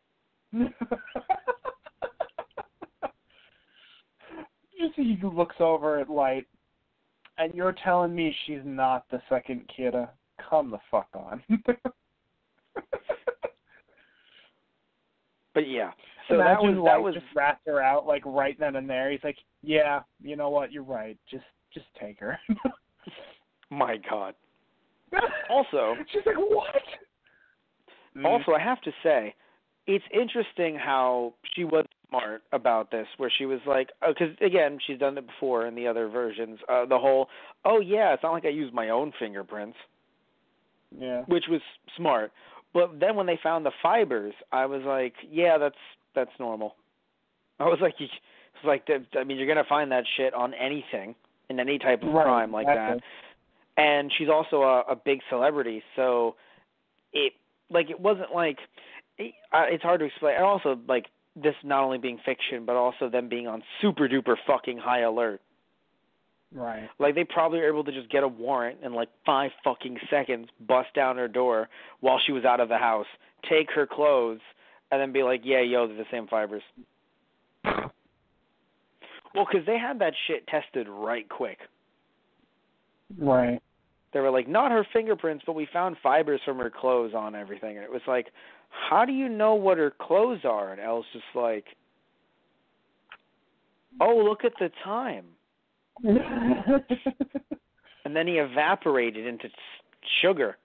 Just he looks over at Light, and you're telling me she's not the second Kira. Come the fuck on. But yeah, so Imagine that was Light that was just rats her out like right then and there. He's like, yeah, you know what? You're right. Just just take her. my God. Also, she's like, what? also I have to say, it's interesting how she was smart about this, where she was like, because again, she's done it before in the other versions. Uh, the whole, oh yeah, it's not like I use my own fingerprints, Yeah. which was smart. But then when they found the fibers, I was like, yeah, that's that's normal. I was like, you, it's like, I mean, you're gonna find that shit on anything in any type of Right, crime like exactly. that. And she's also a, a big celebrity, so it like it wasn't like it, uh, it's hard to explain. And also like this not only being fiction, but also them being on super duper fucking high alert. Right. Like, they probably were able to just get a warrant in, like, five fucking seconds, bust down her door while she was out of the house, take her clothes, and then be like, yeah, yo, they're the same fibers. Well, because they had that shit tested right quick. Right. They were like, not her fingerprints, but we found fibers from her clothes on everything. And it was like, how do you know what her clothes are? And Elle's just like, oh, look at the time. And then he evaporated into sugar.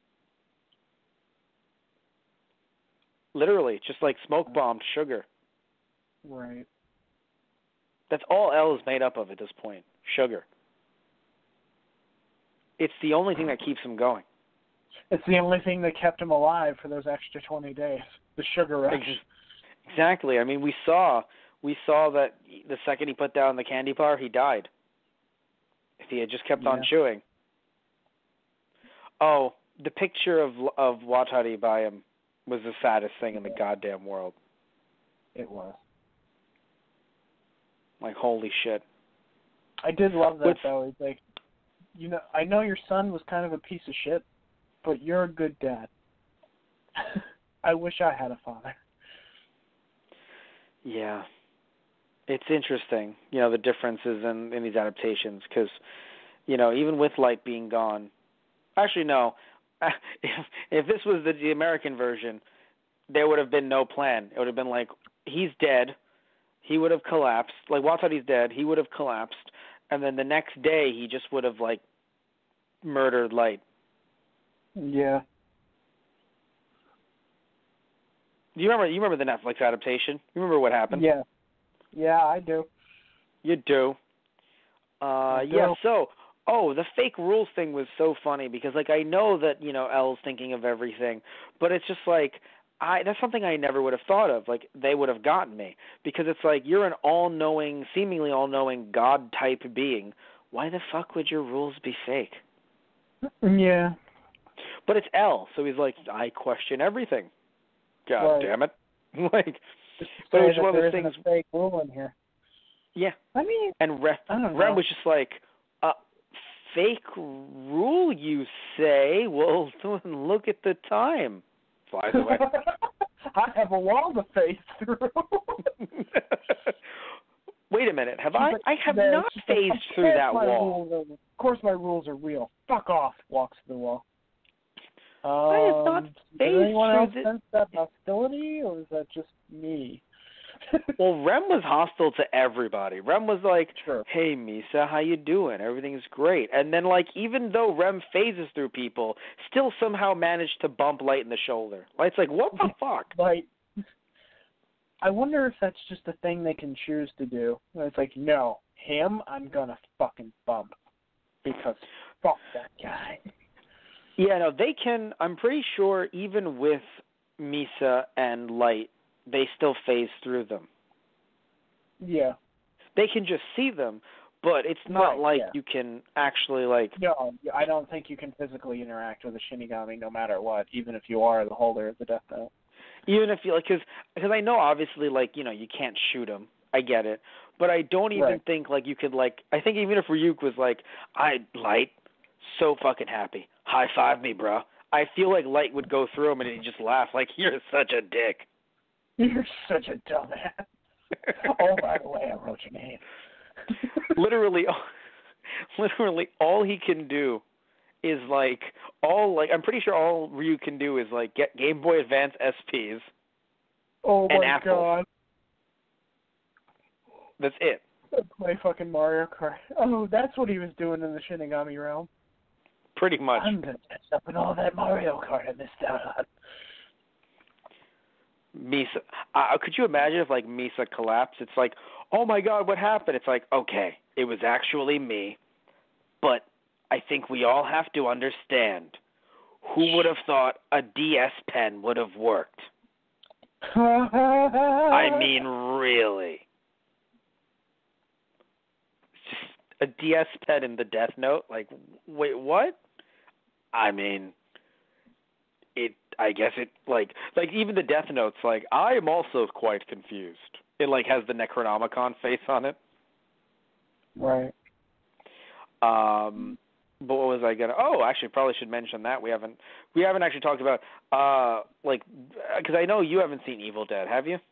Literally, just like smoke bombed sugar. Right. That's all Elle is made up of at this point. Sugar. it's the only thing that keeps him going. It's the only thing that kept him alive for those extra twenty days. The sugar rush. Exactly. I mean, we saw we saw that the second he put down the candy bar, he died. If he had just kept yeah. on chewing. Oh, the picture of of Watari by him was the saddest thing in the goddamn world. It was. Like, holy shit. I did love that, What's, though. He's like, you know, I know your son was kind of a piece of shit, but you're a good dad. I wish I had a father. Yeah. It's interesting, you know, the differences in, in these adaptations, because, you know, even with Light being gone, actually, no, if, if this was the, the American version, there would have been no plan. It would have been like, he's dead, he would have collapsed, like, Watari's dead, he would have collapsed, and then the next day he just would have, like, murdered Light. Yeah. Do you remember, you remember the Netflix adaptation? You remember what happened? Yeah. Yeah, I do. You do. Uh, I do. yeah, so, oh, the fake rules thing was so funny because, like, I know that, you know, Elle's thinking of everything, but it's just like, I that's something I never would have thought of. Like, they would have gotten me because it's like, you're an all-knowing, seemingly all-knowing God-type being. Why the fuck would your rules be fake? Yeah. But it's Elle, so he's like, I question everything. God right. damn it. Like, Just but it was that one of those there things. isn't a fake rule in here. Yeah. I mean, and Rem, I don't know. Rem was just like, uh, fake rule, you say? Well, look at the time. Flies away. I have a wall to face through. Wait a minute. Have She's I? like, I have no, not phased like, through that wall. Are, of course my rules are real. Fuck off. Walks to the wall. Um, I have not phased did anyone through else this. sense that hostility, or is that just me? Well, Rem was hostile to everybody. Rem was like, sure. hey, Misa, how you doing? Everything's great. And then, like, even though Rem phases through people, still somehow managed to bump Light in the shoulder. Light's like, what the fuck? Like, I wonder if that's just a thing they can choose to do. It's like, no, him, I'm gonna fucking bump. Because fuck that guy. Yeah, no, they can, I'm pretty sure even with Misa and Light, they still phase through them. Yeah. They can just see them, but it's not right, like yeah. you can actually, like... No, I don't think you can physically interact with a Shinigami no matter what, even if you are the holder of the Death Note. Even if you, like, because because I know obviously, like, you know, you can't shoot them. I get it. But I don't even right. think, like, you could, like, I think even if Ryuk was like, I, Light, so fucking happy. High five me, bro. I feel like Light would go through him and he'd just laugh like, you're such a dick. You're such a dumbass. Oh, by the way, I wrote your name. literally, literally all he can do is, like, all, like, I'm pretty sure all Ryu can do is, like, get Game Boy Advance S Ps oh, and my apples. God. That's it. Play fucking Mario Kart. Oh, that's what he was doing in the Shinigami realm. Pretty much. I'm going to catch up in all that Mario Kart I missed out on. Misa, uh, could you imagine if, like, Misa collapsed? It's like, oh my God, what happened? It's like, okay, it was actually me, but I think we all have to understand. Who would have thought a D S pen would have worked? I mean, really. Just a D S pen in the Death Note? Like, wait, what? I mean, it. I guess it, like, like even the Death Note's like, I am also quite confused. It, like, has the Necronomicon face on it. Right. Um, but what was I gonna? Oh, actually, probably should mention that we haven't we haven't actually talked about uh like because I know you haven't seen Evil Dead, have you?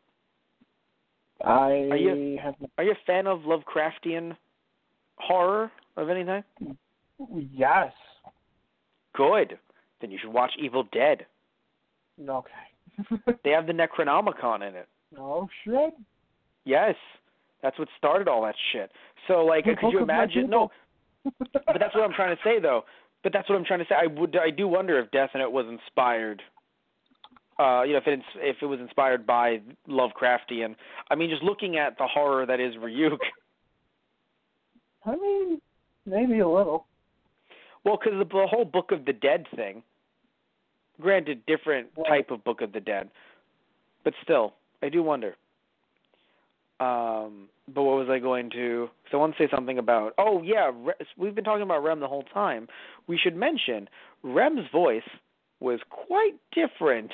I are you, have. Are you a fan of Lovecraftian horror of any type? Yes. Good. Then you should watch Evil Dead. Okay. They have the Necronomicon in it. Oh shit. Yes, that's what started all that shit. So, like, could you imagine? No, but that's what I'm trying to say, though. But that's what I'm trying to say. I would, I do wonder if Death Note was inspired. Uh, you know, if it if it was inspired by Lovecraftian. I mean, just looking at the horror that is Ryuk. I mean, maybe a little. Well, because the, the whole Book of the Dead thing, granted, different Right. type of Book of the Dead, but still, I do wonder. Um, but what was I going to? So I want to say something about. Oh yeah, Re, we've been talking about Rem the whole time. We should mention Rem's voice was quite different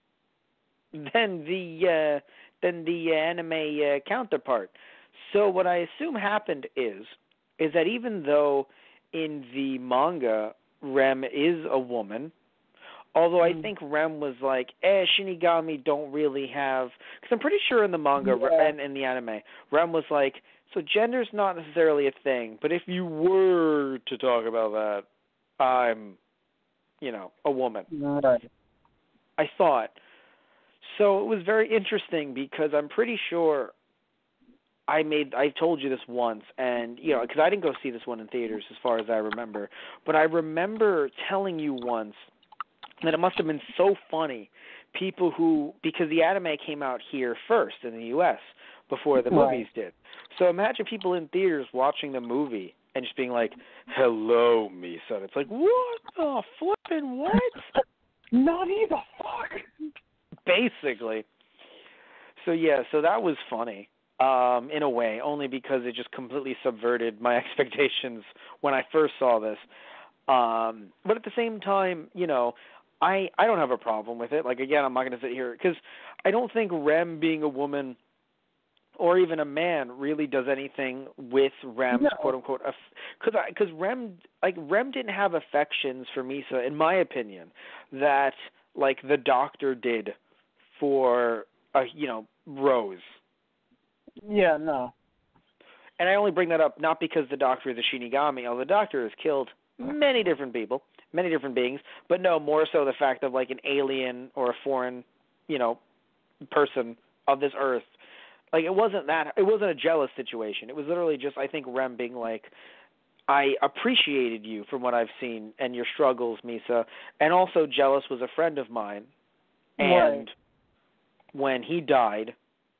than the uh, than the anime uh, counterpart. So what I assume happened is is that even though in the manga Rem is a woman, although I think Rem was like, eh, Shinigami don't really have, because I'm pretty sure in the manga Yeah. and in the anime, Rem was like, so gender's not necessarily a thing, but if you were to talk about that, I'm, you know, a woman. Right. I thought. So it was very interesting because I'm pretty sure I made, I told you this once, and, you know, because I didn't go see this one in theaters as far as I remember, but I remember telling you once that it must have been so funny, people who, because the anime came out here first in the U S before the movies Right. did. So imagine people in theaters watching the movie and just being like, hello, Misa. It's like, what the flippin' what? Nani the fuck? Basically. So yeah, so that was funny, um, in a way, only because it just completely subverted my expectations when I first saw this. Um, but at the same time, you know, I, I don't have a problem with it. Like, again, I'm not going to sit here, because I don't think Rem being a woman or even a man really does anything with Rem's No. quote-unquote, because because Rem, like, Rem didn't have affections for Misa, in my opinion, that, like, the Doctor did for, uh, you know, Rose. Yeah, no. And I only bring that up not because the Doctor is a Shinigami, although the Doctor has killed many different people, many different beings, but no, more so the fact of like an alien or a foreign, you know, person of this earth. Like, it wasn't that, it wasn't a jealous situation. It was literally just, I think, Rem being like, I appreciated you from what I've seen and your struggles, Misa. And also, Jealous was a friend of mine. And Right. when he died,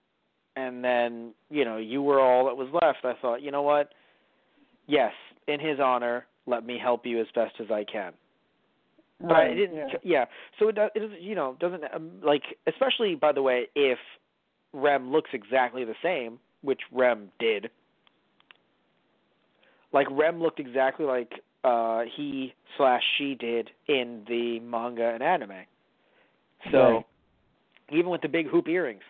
and then, you know, you were all that was left, I thought, you know what? Yes, in his honor, let me help you as best as I can. But Right. I didn't, Yeah. yeah. So it, does, it doesn't, you know, doesn't, um, like, especially, by the way, if Rem looks exactly the same, which Rem did. Like, Rem looked exactly like uh, he slash she did in the manga and anime. So, Right. even with the big hoop earrings.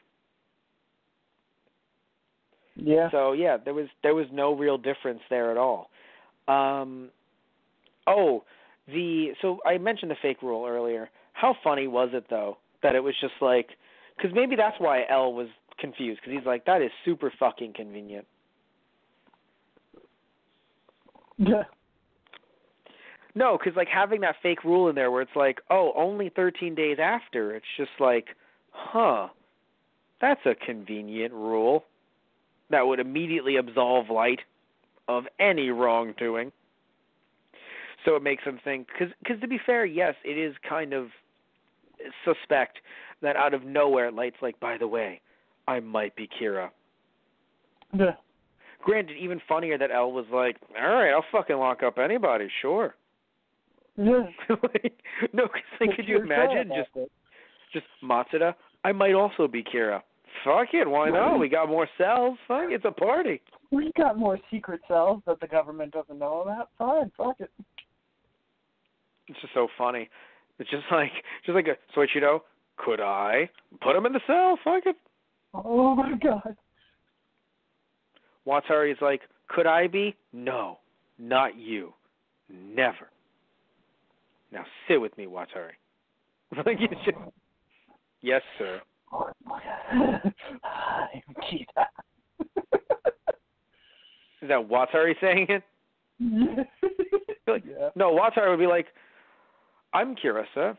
Yeah. So, yeah, there was there was no real difference there at all. Um, oh, the so I mentioned the fake rule earlier. How funny was it, though, that it was just like, because maybe that's why L was confused, because he's like, that is super fucking convenient. Yeah. No, because, like, having that fake rule in there where it's like, oh, only thirteen days after, it's just like, huh, that's a convenient rule that would immediately absolve Light of any wrongdoing. So it makes him think, because to be fair, yes, it is kind of suspect that out of nowhere, Light's like, by the way, I might be Kira. Yeah. Granted, even funnier that L was like, all right, I'll fucking lock up anybody, sure. Yeah. like, no, because like, could you You're sure imagine about just it. just Matsuda? I might also be Kira. Fuck it, why not? We got more cells. Fuck, it's a party. We got more secret cells that the government doesn't know about. Fine, fuck it. It's just so funny. It's just like just like a switch, you know. Could I put him in the cell? Fuck it. Oh my god. Watari's like, could I be? No, not you. Never. Now sit with me, Watari. like it's just, yes, sir. Oh my god. I'm Kita. Is that Watari saying it? Yeah. Like, yeah. no, Watari would be like, I'm Kira, sir.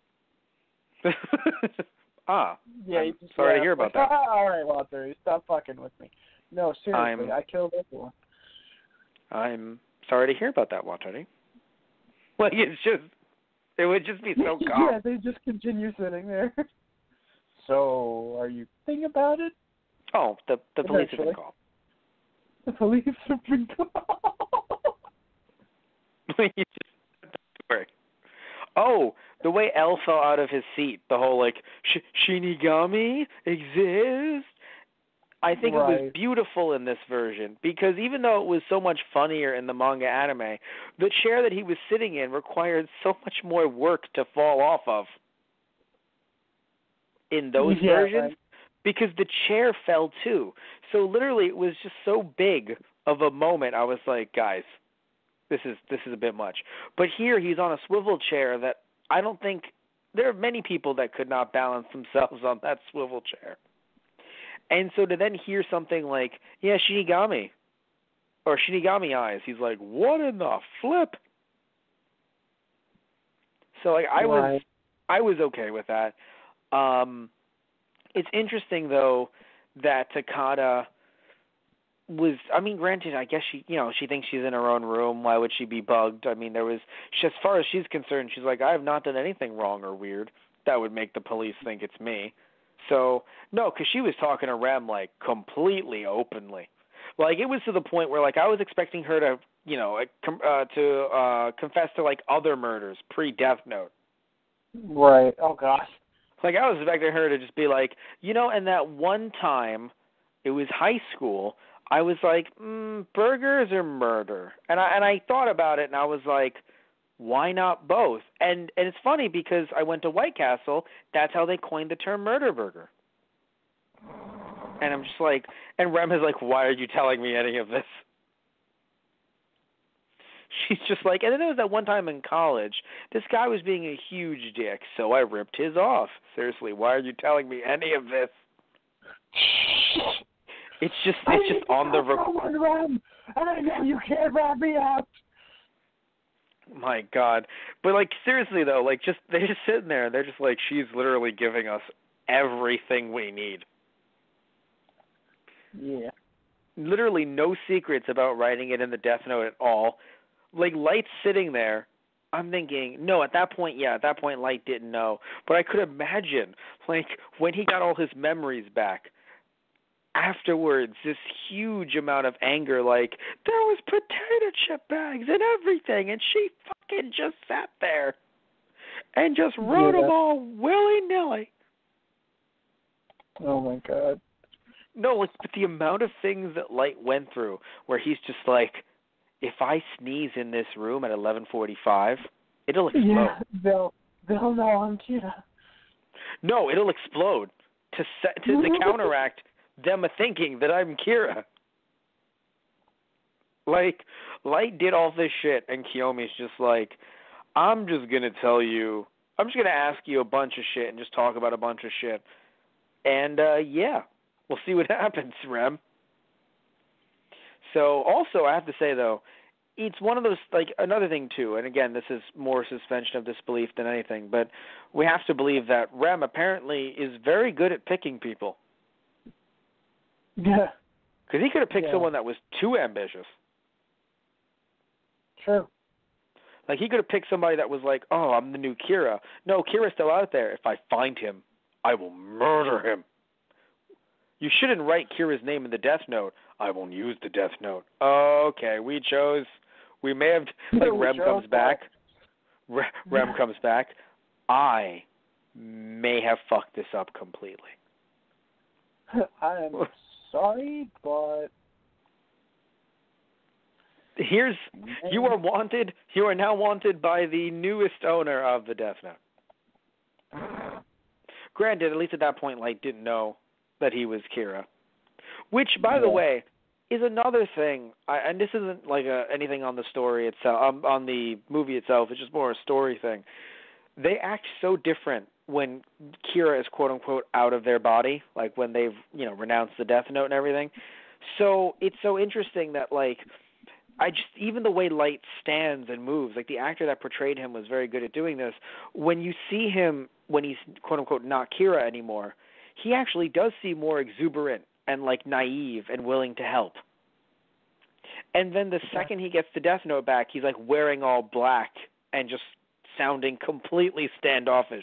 ah, Yeah, I'm you just sorry to laugh hear about like, that. all right, Walter, stop fucking with me. No, seriously, I'm- I killed everyone. I'm sorry to hear about that, Watari. Like, it's just, it would just be so calm. Yeah, they just continue sitting there. So, are you thinking about it? Oh, the the police have been Eventually. called. The police have been called. Like, it's just, story. Oh, the way L fell out of his seat, the whole like Sh- Shinigami exists. I think right. it was beautiful in this version because even though it was so much funnier in the manga anime, the chair that he was sitting in required so much more work to fall off of in those yeah, versions right. because the chair fell too. So literally it was just so big of a moment. I was like, guys, this is this is a bit much. But here he's on a swivel chair that I don't think there are many people that could not balance themselves on that swivel chair. And so to then hear something like, yeah, Shinigami, or Shinigami eyes, he's like, what in the flip? So like I was, right. I was okay with that. Um, it's interesting though that Takada was. I mean, granted, I guess she, you know, she thinks she's in her own room. Why would she be bugged? I mean, there was, she, as far as she's concerned, she's like, I have not done anything wrong or weird that would make the police think it's me. So, no, because she was talking to Rem, like, completely openly. Like, it was to the point where, like, I was expecting her to, you know, uh, to uh, confess to, like, other murders pre-Death Note. Right. Oh, gosh. Like, I was expecting her to just be like, you know, and that one time, it was high school, I was like, mm, burgers or murder? And I and I thought about it, and I was like, why not both? And and it's funny because I went to White Castle. That's how they coined the term murder burger. And I'm just like, and Rem is like, why are you telling me any of this? She's just like, and then there was that one time in college, this guy was being a huge dick, so I ripped his off. Seriously, why are you telling me any of this? It's just, it's just on the record. And I know you can't wrap me up. My God. But, like, seriously, though, like, just, they're just sitting there, and they're just like, she's literally giving us everything we need. Yeah. Literally no secrets about writing it in the Death Note at all. Like, Light's sitting there, I'm thinking, no, at that point, yeah, at that point, Light didn't know. But I could imagine, like, when he got all his memories back, afterwards, this huge amount of anger, like, there was potato chip bags and everything, and she fucking just sat there and just wrote yeah. them all willy-nilly. Oh, my God. No, like, but the amount of things that Light went through where he's just like, if I sneeze in this room at eleven forty-five, it'll explode. Yeah, they'll, they'll know I'm Kira. No, it'll explode to, set, to, to counteract them thinking that I'm Kira. Like, Light did all this shit, and Kiyomi's just like, I'm just going to tell you, I'm just going to ask you a bunch of shit and just talk about a bunch of shit. And, uh, yeah, we'll see what happens, Rem. So, also, I have to say, though, it's one of those, like, another thing, too, and again, this is more suspension of disbelief than anything, but we have to believe that Rem apparently is very good at picking people. Yeah. Because he could have picked yeah. someone that was too ambitious. True. Like, he could have picked somebody that was like, oh, I'm the new Kira. No, Kira's still out there. If I find him, I will murder him. You shouldn't write Kira's name in the Death Note. I won't use the Death Note. Okay, we chose. We may have. Like, we Rem comes that. back. Re, Rem comes back. I may have fucked this up completely. I'm sorry, but here's you are wanted. You are now wanted by the newest owner of the Death Note. Granted, at least at that point, Light didn't know that he was Kira. Which, by yeah. the way, is another thing. I, and this isn't like a, anything on the story itself, um, on the movie itself. It's just more a story thing. They act so different when Kira is quote unquote out of their body, like when they've, you know, renounced the Death Note and everything. So it's so interesting that, like, I just, even the way Light stands and moves, like the actor that portrayed him was very good at doing this. When you see him, when he's quote unquote not Kira anymore, he actually does seem more exuberant and like naive and willing to help. And then the second he gets the Death Note back, he's like wearing all black and just sounding completely standoffish.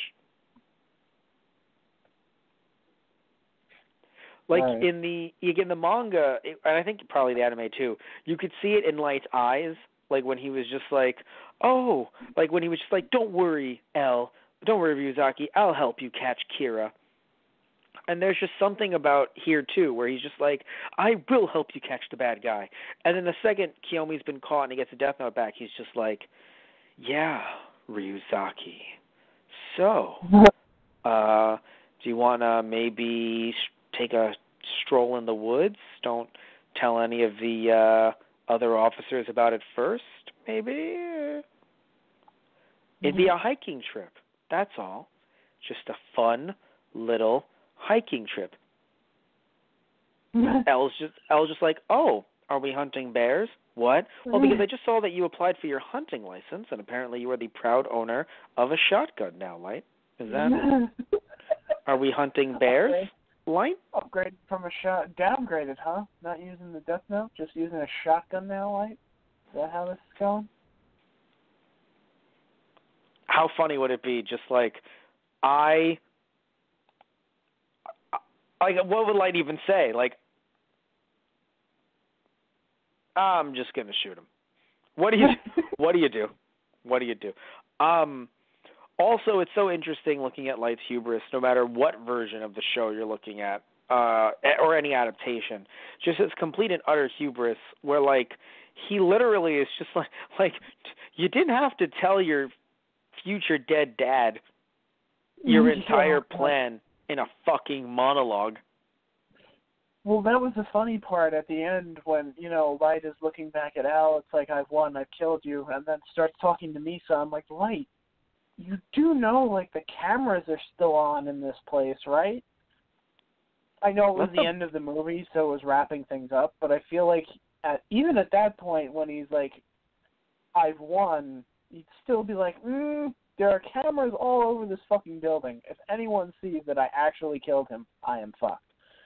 Like right. in the, again, the manga, it, and I think probably the anime too, you could see it in Light's eyes. Like when he was just like, oh, like when he was just like, don't worry, L, don't worry, Ryuzaki, I'll help you catch Kira. And there's just something about here, too, where he's just like, I will help you catch the bad guy. And then the second Kiyomi's been caught and he gets a Death Note back, he's just like, yeah, Ryuzaki. So, uh, do you want to maybe take a stroll in the woods? Don't tell any of the uh, other officers about it first, maybe? Mm-hmm. It'd be a hiking trip. That's all. Just a fun little hiking trip. Elle's just Elle's just like, oh, are we hunting bears? What? Well, because I just saw that you applied for your hunting license, and apparently you are the proud owner of a shotgun now, Light. Is that? Are we hunting bears, Upgrade. Light? Upgrade from a shot, downgraded, huh? Not using the Death Note, just using a shotgun now, Light? Is that how this is going? How funny would it be? Just like, I, like, what would Light even say? Like, I'm just gonna shoot him. What do you? what do you do? What do you do? Um. Also, it's so interesting looking at Light's hubris, no matter what version of the show you're looking at, uh, or any adaptation. Just his complete and utter hubris, where like he literally is just like, like you didn't have to tell your future dead dad your entire plan in a fucking monologue. Well, that was the funny part at the end when, you know, Light is looking back at Al. It's like, I've won, I've killed you, and then starts talking to Misa. I'm like, Light, you do know, like, the cameras are still on in this place, right? I know it was the end of the movie, so it was wrapping things up, but I feel like at, even at that point when he's like, I've won, he'd still be like, mm, there are cameras all over this fucking building. If anyone sees that I actually killed him, I am fucked.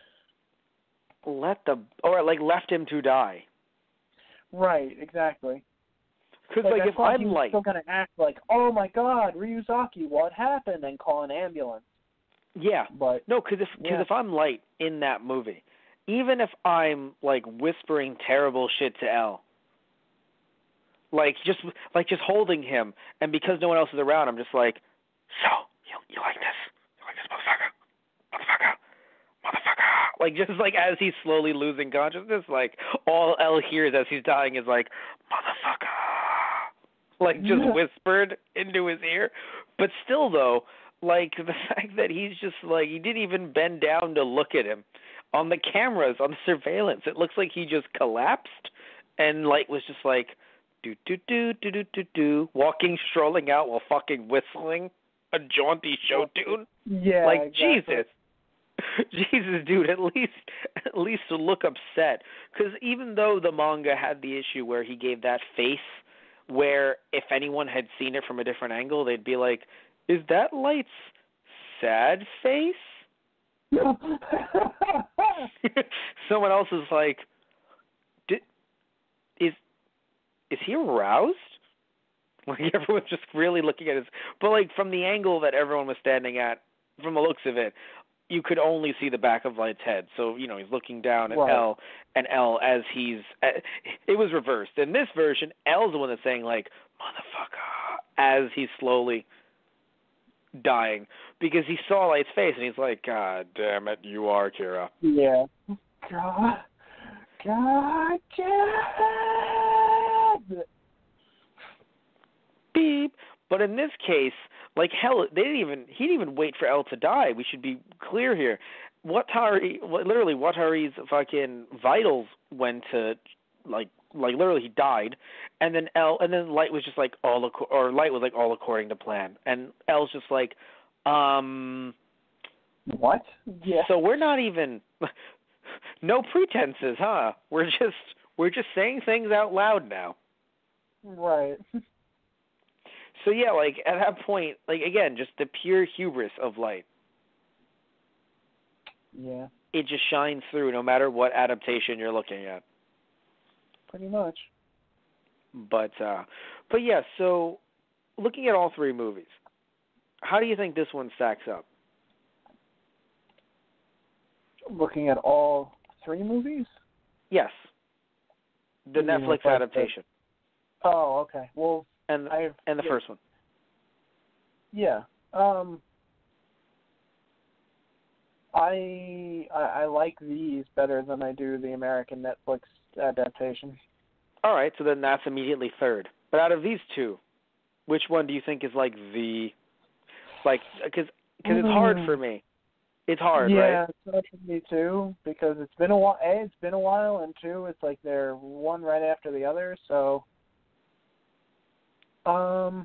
Let the or like left him to die. Right, exactly. Because like, like if I'm like still gonna act like, oh my God, Ryuzaki, what happened, and call an ambulance. Yeah, but no, because if because yeah. if I'm Light in that movie, even if I'm like whispering terrible shit to L, like just like just holding him, and because no one else is around, I'm just like, so you you like this? You like this, motherfucker? Motherfucker? Motherfucker! Like, just like as he's slowly losing consciousness, like all L hears as he's dying is like, motherfucker! Like, just whispered into his ear. But still, though, like the fact that he's just like, he didn't even bend down to look at him. On the cameras, on the surveillance, it looks like he just collapsed and Light was just like, do do do do do do do, walking, strolling out while fucking whistling a jaunty show tune. Yeah, like exactly. Jesus. Jesus, dude, at least at least to look upset. Because even though the manga had the issue where he gave that face, where if anyone had seen it from a different angle, they'd be like, is that Light's sad face? Someone else is like, is is he aroused? Like, everyone's just really looking at his... But, like, from the angle that everyone was standing at, from the looks of it, you could only see the back of Light's head. So, you know, he's looking down at right. L, and L as he's... It was reversed. In this version, L's the one that's saying, like, motherfucker, as he's slowly dying. Because he saw Light's face, and he's like, God damn it, you are Kira. Yeah. God. God damn it. Beep. But in this case, like hell, they didn't even he didn't even wait for L to die. We should be clear here. Watari, literally, Watari's fucking vitals went to like like literally he died, and then L and then Light was just like all or Light was like all according to plan, and L's just like, um, what? Yeah. So we're not even no pretenses, huh? We're just we're just saying things out loud now. Right. So, yeah, like, at that point, like, again, just the pure hubris of Light. Yeah. It just shines through no matter what adaptation you're looking at. Pretty much. But, uh, but yeah, so, looking at all three movies, how do you think this one stacks up? Looking at all three movies? Yes. The You Netflix mean, adaptation. Oh, okay. Well, and I've and the yeah, first one. Yeah. Um. I, I I like these better than I do the American Netflix adaptation. All right, so then that's immediately third. But out of these two, which one do you think is like the like because because it's hard for me. It's hard, yeah, right? Yeah, it's hard for me too because it's been a while. A, it's been a while, and two, it's like they're one right after the other. So, um,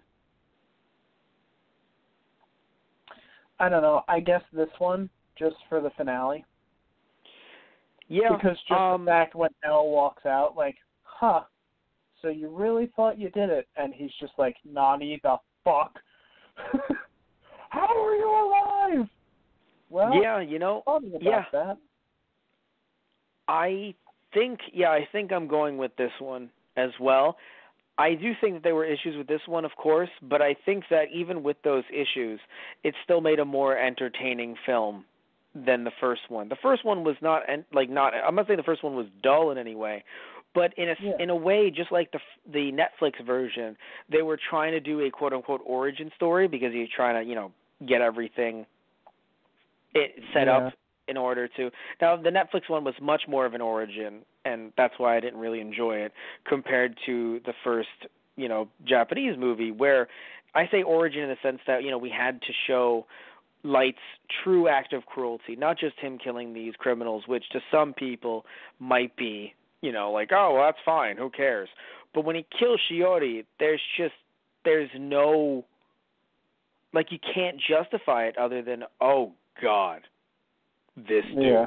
I don't know. I guess this one just for the finale. Yeah. Because just um, the fact when Elle walks out, like, huh, so you really thought you did it, and he's just like, Nani the fuck. How are you alive? Well, yeah, you know, funny about yeah. that. I think, yeah, I think I'm going with this one as well. I do think that there were issues with this one, of course, but I think that even with those issues, it still made a more entertaining film than the first one. The first one was not, like, not, I'm not saying the first one was dull in any way, but in a, Yeah. in a way, just like the the Netflix version, they were trying to do a quote-unquote origin story because you're trying to, you know, get everything it set yeah. up in order to. Now, the Netflix one was much more of an origin, and that's why I didn't really enjoy it compared to the first, you know, Japanese movie, where I say origin in the sense that, you know, we had to show Light's true act of cruelty, not just him killing these criminals, which to some people might be, you know, like, oh, well, that's fine, who cares? But when he kills Shiori, there's just, there's no, like, you can't justify it other than, oh, God, this dude. Yeah.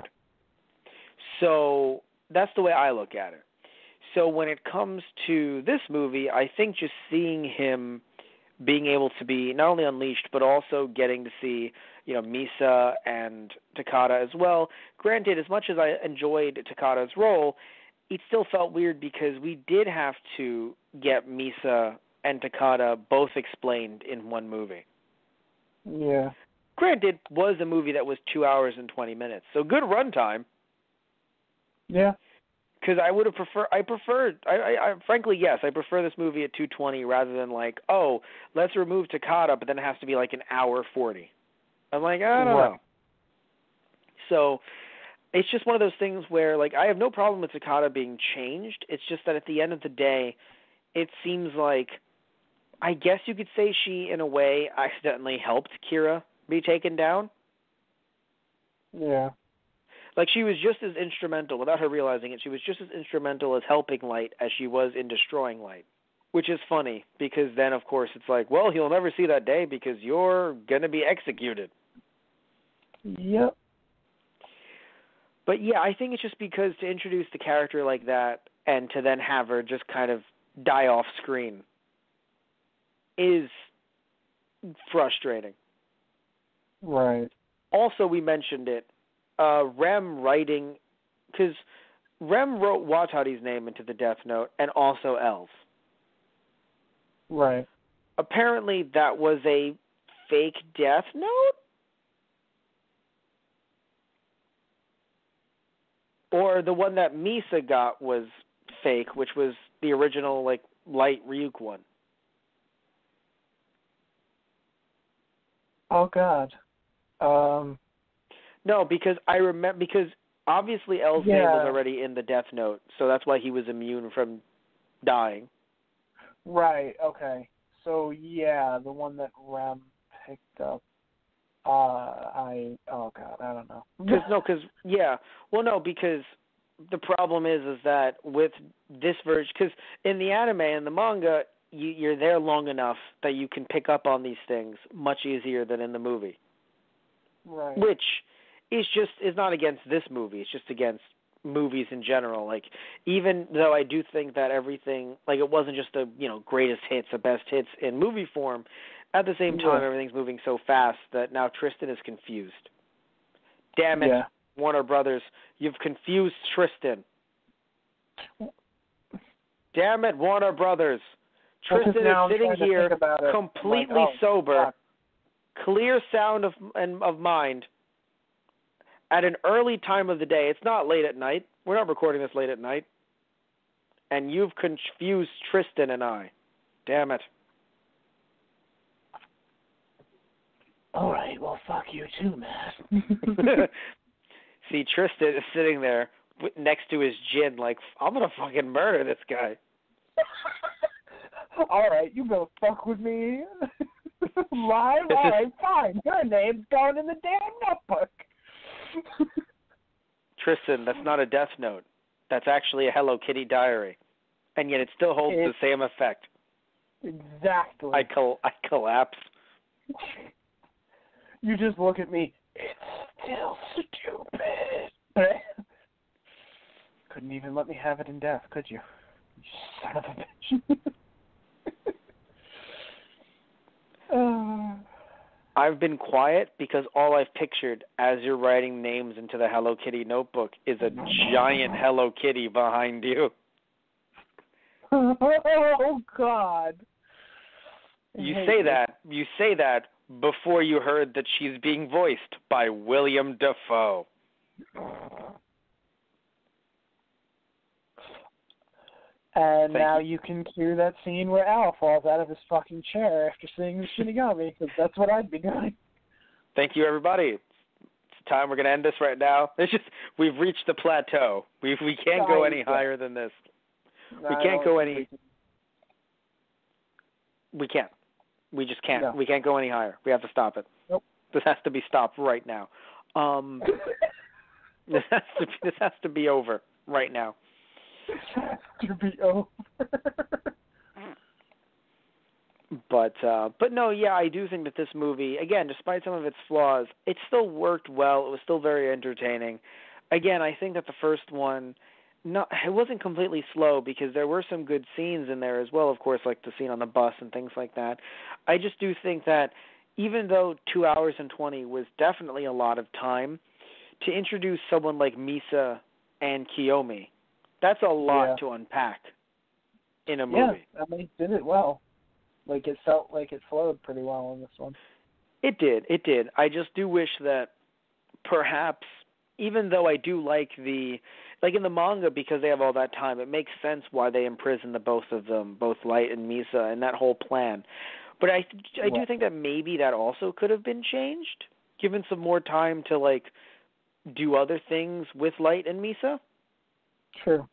So that's the way I look at it. So when it comes to this movie, I think just seeing him being able to be not only unleashed, but also getting to see, you know, Misa and Takada as well. Granted, as much as I enjoyed Takada's role, it still felt weird because we did have to get Misa and Takada both explained in one movie. Yeah. Granted, was a movie that was two hours and twenty minutes, so good runtime. Yeah. Because I would have preferred, I preferred, I, I, I, frankly, yes, I prefer this movie at two twenty rather than like, oh, let's remove Takada, but then it has to be like an hour forty. I'm like, I don't Right. know. So it's just one of those things where, like, I have no problem with Takada being changed. It's just that at the end of the day, it seems like, I guess you could say she, in a way, accidentally helped Kira be taken down. Yeah. Like, she was just as instrumental, without her realizing it, she was just as instrumental as helping Light as she was in destroying Light. Which is funny, because then, of course, it's like, well, he'll never see that day because you're going to be executed. Yep. But, yeah, I think it's just because to introduce the character like that and to then have her just kind of die off screen is frustrating. Right. Also, we mentioned it, uh, Rem writing, because Rem wrote Watari's name into the Death Note and also L's. Right. Apparently, that was a fake Death Note? Or the one that Misa got was fake, which was the original, like, Light Ryuk one. Oh, God. Um... No, because I remember, because obviously L's yeah. name was already in the Death Note, so that's why he was immune from dying. Right, okay. So, yeah, the one that Rem picked up, uh, I, oh, God, I don't know. Cause, no, because, yeah, well, no, because the problem is, is that with this version, because in the anime and the manga, you, you're there long enough that you can pick up on these things much easier than in the movie. Right. Which is just, is not against this movie, it's just against movies in general. Like, even though I do think that everything, like, it wasn't just the, you know, greatest hits, the best hits in movie form, at the same time, yeah. everything's moving so fast that now Tristan is confused. Damn it, yeah. Warner Brothers, you've confused Tristan. Damn it, Warner Brothers. Tristan well, is sitting here completely like, oh, sober, fuck. clear sound of and of mind, at an early time of the day. It's not late at night. We're not recording this late at night. and you've confused Tristan and I. Damn it. All right, well, fuck you too, man. See, Tristan is sitting there next to his gin like, I'm going to fucking murder this guy. All right, you gonna fuck with me live? This All is... right, fine. Your name's going in the damn notebook. Tristan, that's not a death note. That's actually a Hello Kitty diary. And yet it still holds It's... the same effect. Exactly. I, col- I collapse. You just look at me. It's still stupid. Couldn't even let me have it in death, could you? You son of a bitch. uh, I've been quiet because all I've pictured as you're writing names into the Hello Kitty notebook is a giant Hello Kitty behind you. Oh, God. You say that, you say that before you heard that she's being voiced by William Dafoe. And Thank now you. you can cue that scene where Al falls out of his fucking chair after seeing the Shinigami, because that's what I'd be doing. Thank you, everybody. It's time. We're going to end this right now. It's just we've reached the plateau. We we can't go any higher than this. No, we can't go any. We can't. We just can't. No. We can't go any higher. We have to stop it. Nope. This has to be stopped right now. Um, this has to. This has to be over right now. This has to be over. But uh, but no, yeah, I do think that this movie, again, despite some of its flaws, it still worked well. It was still very entertaining. Again, I think that the first one, not it wasn't completely slow because there were some good scenes in there as well, of course, like the scene on the bus and things like that. I just do think that even though two hours and twenty was definitely a lot of time, to introduce someone like Misa and Kiyomi, that's a lot Yeah. to unpack in a movie. Yeah, I mean, it did it well. Like, it felt like it flowed pretty well in this one. It did. It did. I just do wish that perhaps, even though I do like the, like in the manga, because they have all that time, it makes sense why they imprison the both of them, both Light and Misa, and that whole plan. But I, I do think that maybe that also could have been changed, given some more time to, like, do other things with Light and Misa. True.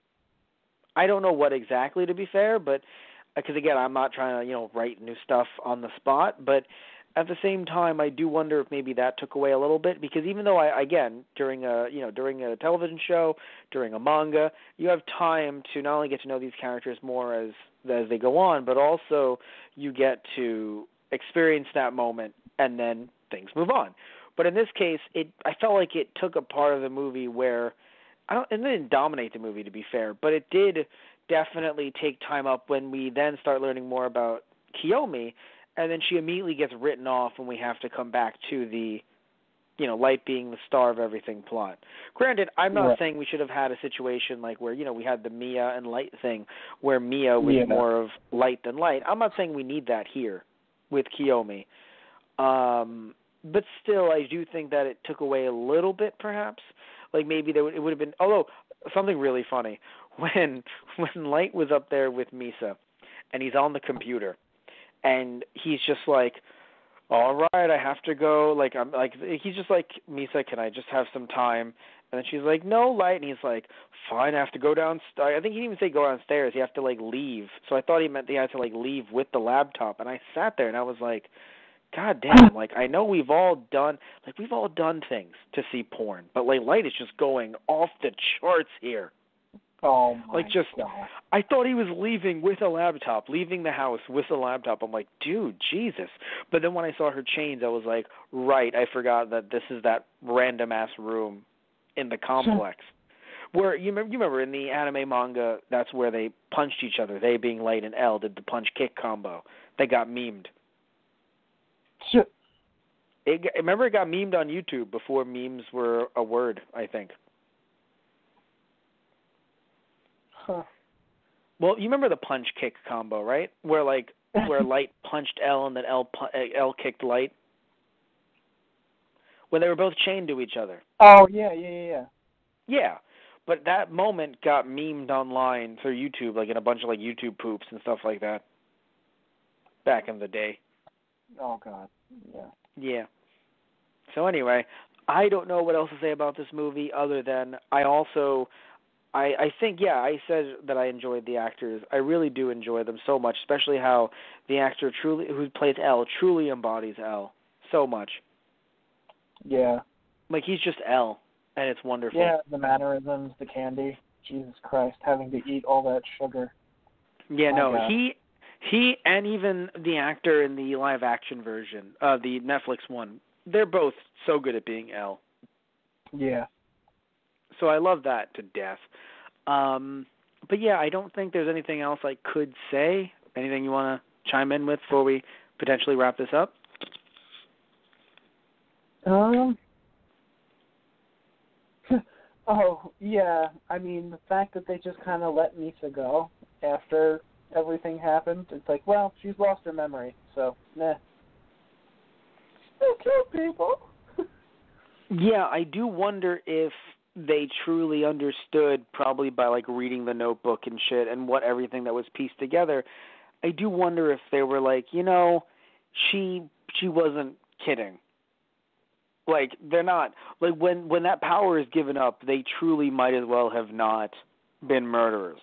I don't know what exactly, to be fair, but because, again, I'm not trying to, you know, write new stuff on the spot, but at the same time, I do wonder if maybe that took away a little bit, because even though, I again, during a, you know, during a television show, during a manga, you have time to not only get to know these characters more as as they go on, but also you get to experience that moment, and then things move on. But in this case, it I felt like it took a part of the movie where, I don't, and it didn't dominate the movie, to be fair, but it did definitely take time up when we then start learning more about Kiyomi, and then she immediately gets written off when we have to come back to the, you know, Light being the star of everything plot. Granted, I'm not Right. saying we should have had a situation like where, you know, we had the Mia and Light thing where Mia was Yeah. more of Light than Light. I'm not saying we need that here with Kiyomi. Um, but still, I do think that it took away a little bit, perhaps. Like maybe there would, it would have been, although something really funny, when when Light was up there with Misa and he's on the computer and he's just like, all right, I have to go. Like, I'm like, he's just like, Misa, can I just have some time? And then she's like, no, Light. And he's like, fine, I have to go downstairs. I think he didn't even say go downstairs. He have to, like, leave. So I thought he meant he had to, like, leave with the laptop. And I sat there and I was like, God damn, like, I know we've all done, like, we've all done things to see porn. But, like, Light is just going off the charts here. Oh, my Like, just, God. I thought he was leaving with a laptop, leaving the house with a laptop. I'm like, dude, Jesus. But then when I saw her chains, I was like, right, I forgot that this is that random-ass room in the complex. Where, you remember, you remember in the anime manga, that's where they punched each other. They being Light and L did the punch-kick combo. They got memed. Shit. It, remember, it got memed on YouTube before memes were a word, I think. Huh. Well, you remember the punch kick combo, right? Where like where Light punched L and then L L kicked Light. When they were both chained to each other. Oh yeah, yeah, yeah, yeah. Yeah, But that moment got memed online through YouTube, like in a bunch of like YouTube poops and stuff like that. Back in the day. Oh God, yeah. Yeah. So anyway, I don't know what else to say about this movie other than I also, I, I think, yeah, I said that I enjoyed the actors. I really do enjoy them so much, especially how the actor truly who plays L truly embodies L so much. Yeah. Like, he's just L, and it's wonderful. Yeah, the mannerisms, the candy. Jesus Christ, having to eat all that sugar. Yeah, My no, God. he, he, and even the actor in the live-action version, uh, the Netflix one, they're both so good at being L. Yeah. So I love that to death. Um, but yeah, I don't think there's anything else I could say. Anything you want to chime in with before we potentially wrap this up? Um. Oh, yeah. I mean, the fact that they just kind of let Misa go after everything happened, it's like, well, she's lost her memory, so, nah. Still kill people. Yeah, I do wonder if they truly understood, probably by, like, reading the notebook and shit and what everything that was pieced together. I do wonder if they were like, you know, she she wasn't kidding. Like, they're not, like, when, when that power is given up, they truly might as well have not been murderers.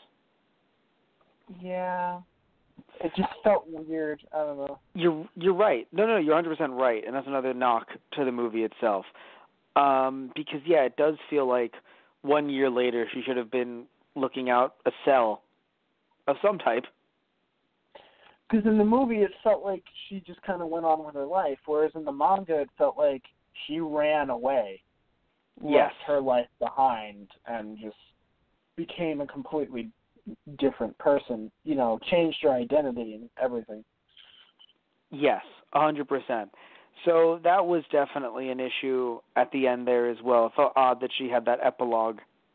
Yeah. It just felt weird. I don't know. You're you're right. No, no, you're one hundred percent right, and that's another knock to the movie itself. Um, because, yeah, it does feel like one year later she should have been looking out a cell of some type. Because in the movie it felt like she just kind of went on with her life, whereas in the manga it felt like she ran away, Yes. left her life behind, and just became a completely different person, you know, changed her identity and everything. Yes, one hundred percent. So that was definitely an issue at the end there as well. It felt odd that she had that epilogue.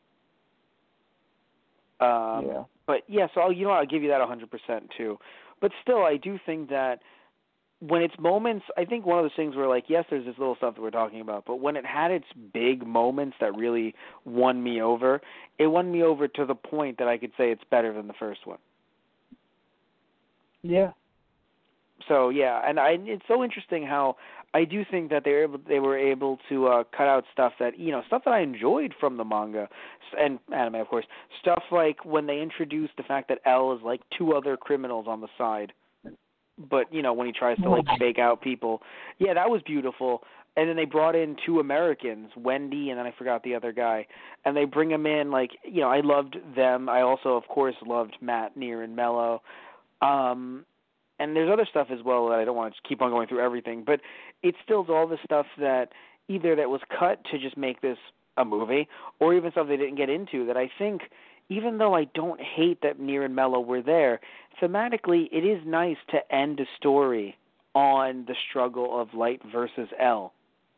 Um, yeah. But, yeah, so I'll, you know what, I'll give you that one hundred percent too. But still, I do think that when it's moments, I think one of those things where, like, yes, there's this little stuff that we're talking about, but when it had its big moments that really won me over, it won me over to the point that I could say it's better than the first one. Yeah. So yeah, and I, it's so interesting how I do think that they were able, they were able to uh, cut out stuff that, you know, stuff that I enjoyed from the manga and anime, of course. Stuff like when they introduced the fact that L is like two other criminals on the side, but you know when he tries to like fake out people, yeah, that was beautiful. And then they brought in two Americans, Wendy and then I forgot the other guy, and they bring them in like, you know, I loved them. I also, of course, loved Matt, Near, and Mello. Um, And there's other stuff as well that I don't want to keep on going through everything, but it's still all the stuff that either that was cut to just make this a movie, or even stuff they didn't get into that I think, even though I don't hate that Near and Mello were there, thematically it is nice to end a story on the struggle of Light versus L,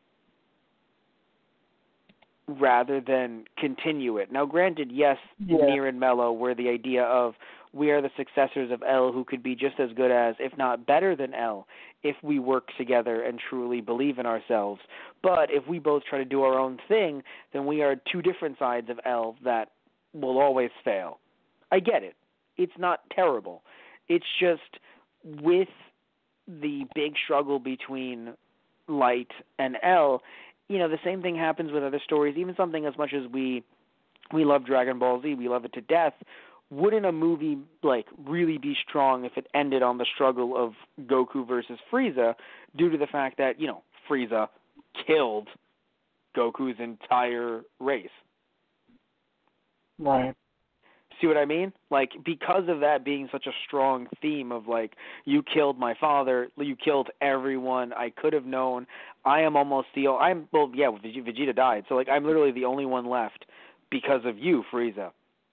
rather than continue it. Now, granted, yes, Yeah. Near and Mello were the idea of we are the successors of L who could be just as good as, if not better than L, if we work together and truly believe in ourselves. But if we both try to do our own thing, then we are two different sides of L that will always fail. I get it. It's not terrible. It's just with the big struggle between Light and L, you know, the same thing happens with other stories. Even something as much as we we love Dragon Ball Z, we love it to death. Wouldn't a movie like really be strong if it ended on the struggle of Goku versus Frieza, due to the fact that, you know, Frieza killed Goku's entire race? Right. See what I mean? Like, because of that being such a strong theme of, like, you killed my father, you killed everyone I could have known, I am almost the, I'm, well, yeah, Vegeta died, so, like, I'm literally the only one left because of you, Frieza.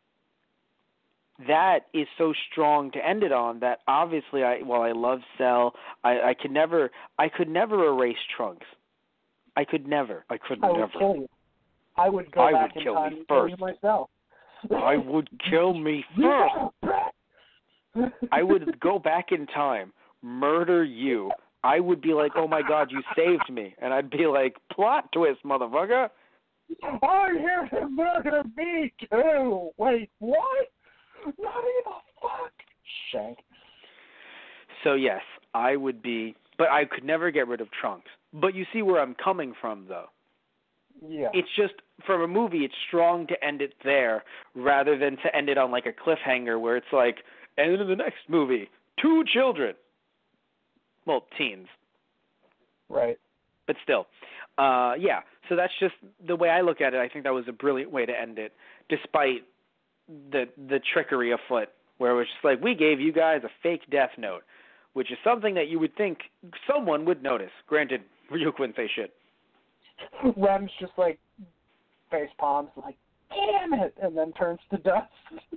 That is so strong to end it on that obviously, I while I love Cell, I, I could never, I could never erase Trunks. I could never. I could I never. would kill you. I would go I back would in kill time me and kill first. you myself. I would kill me first. I would go back in time, murder you. I would be like, oh my God, you saved me. And I'd be like, plot twist, motherfucker. I'm here to murder me too. Wait, what? Not even fuck. Shank. So yes, I would be, but I could never get rid of Trunks. But you see where I'm coming from, though. Yeah. It's just, from a movie, it's strong to end it there rather than to end it on like a cliffhanger where it's like, and in the next movie, two children. Well, teens. Right. But still. Uh, yeah, so that's just the way I look at it. I think that was a brilliant way to end it, despite the the trickery afoot, where it was just like, we gave you guys a fake death note, which is something that you would think someone would notice. Granted, Ryuk wouldn't say shit. Rem's just like face palms, like, damn it, and then turns to dust.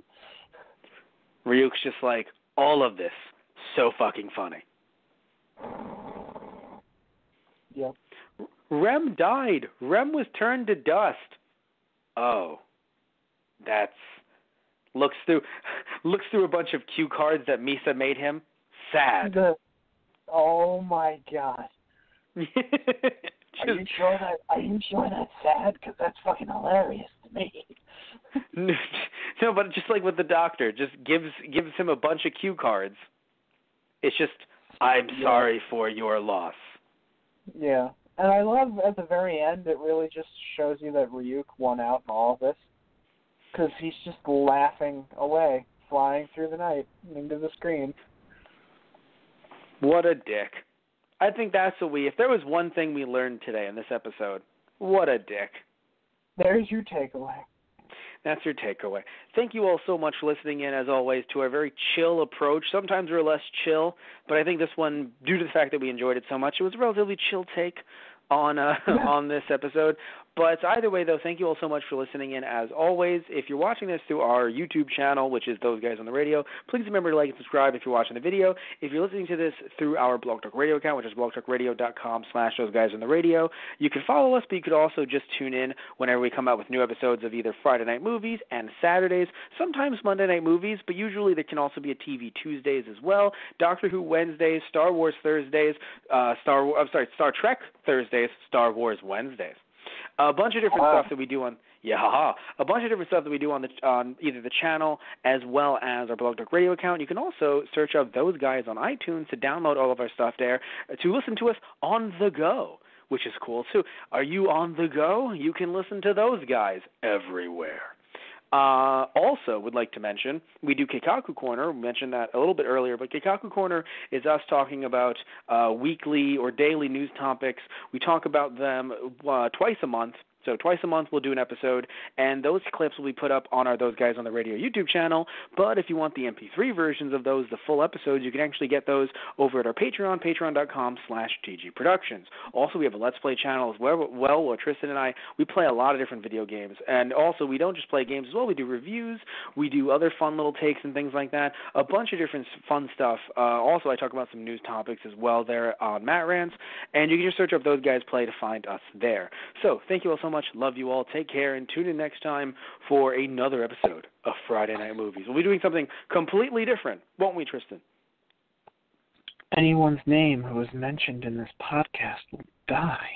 Ryuk's just like, all of this, so fucking funny. Yep. Rem died. Rem was turned to dust. Oh, that's looks through looks through a bunch of cue cards that Misa made him. Sad. The, oh my god. Just, Are you sure that? Are you sure that's sad? Because that's fucking hilarious to me. No, but just like with the doctor, just gives gives him a bunch of cue cards. It's just, I'm yeah. sorry for your loss. Yeah, and I love at the very end, it really just shows you that Ryuk won out in all of this, because he's just laughing away, flying through the night into the screen. What a dick. I think that's what we, if there was one thing we learned today in this episode, what a dick. There's your takeaway. That's your takeaway. Thank you all so much for listening in, as always, to our very chill approach. Sometimes we're less chill, but I think this one, due to the fact that we enjoyed it so much, it was a relatively chill take on uh, on this episode. But either way, though, thank you all so much for listening in, as always. If you're watching this through our YouTube channel, which is Those Guys on the Radio, please remember to like and subscribe if you're watching the video. If you're listening to this through our Blog Talk Radio account, which is blogtalkradio.com slash Those Guys on the Radio, you can follow us, but you could also just tune in whenever we come out with new episodes of either Friday Night Movies and Saturdays, sometimes Monday Night Movies, but usually there can also be a T V Tuesdays as well, Doctor Who Wednesdays, Star Wars Thursdays, uh, Star I'm sorry, Star Trek Thursdays, Star Wars Wednesdays. A bunch of different wow. stuff that we do on yeah, haha. A bunch of different stuff that we do on the on either the channel as well as our Blog Talk Radio account. You can also search up Those Guys on iTunes to download all of our stuff there to listen to us on the go, which is cool too. Are you on the go? You can listen to Those Guys everywhere. Uh, also, would like to mention, we do Keikaku Corner. We mentioned that a little bit earlier, but Keikaku Corner is us talking about uh, weekly or daily news topics. We talk about them uh, twice a month. So twice a month we'll do an episode, and those clips will be put up on our Those Guys on the Radio YouTube channel. But if you want the M P three versions of those, the full episodes, you can actually get those over at our Patreon, patreon.com slash TG Productions. Also, we have a Let's Play channel as well, well, where Tristan and I, we play a lot of different video games. And also, we don't just play games as well. We do reviews. We do other fun little takes and things like that. A bunch of different fun stuff. Uh, also, I talk about some news topics as well there on Matt Rants. And you can just search up Those Guys Play to find us there. So, thank you all so much. Love you all. Take care, and tune in next time for another episode of Friday Night Movies. We'll be doing something completely different, won't we, Tristan? Anyone's name who was mentioned in this podcast will die.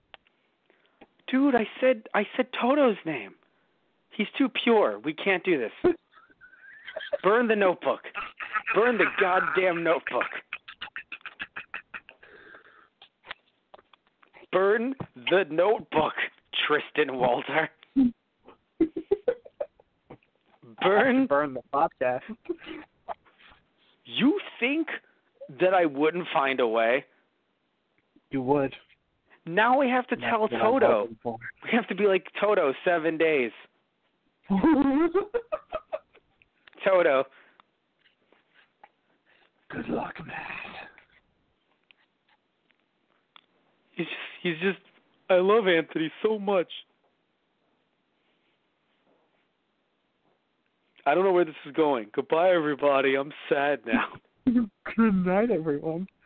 Dude, I said I said Toto's name. He's too pure. We can't do this. Burn the notebook. Burn the goddamn notebook. Burn the notebook, Tristan Walter. Burn. Burn the podcast. You think that I wouldn't find a way? You would. Now we have to That's tell what I'm Toto. hoping for. We have to be like, Toto, seven days. Toto. Good luck, Matt. He's just, he's just, I love Anthony so much. I don't know where this is going. Goodbye, everybody. I'm sad now. Good night, everyone.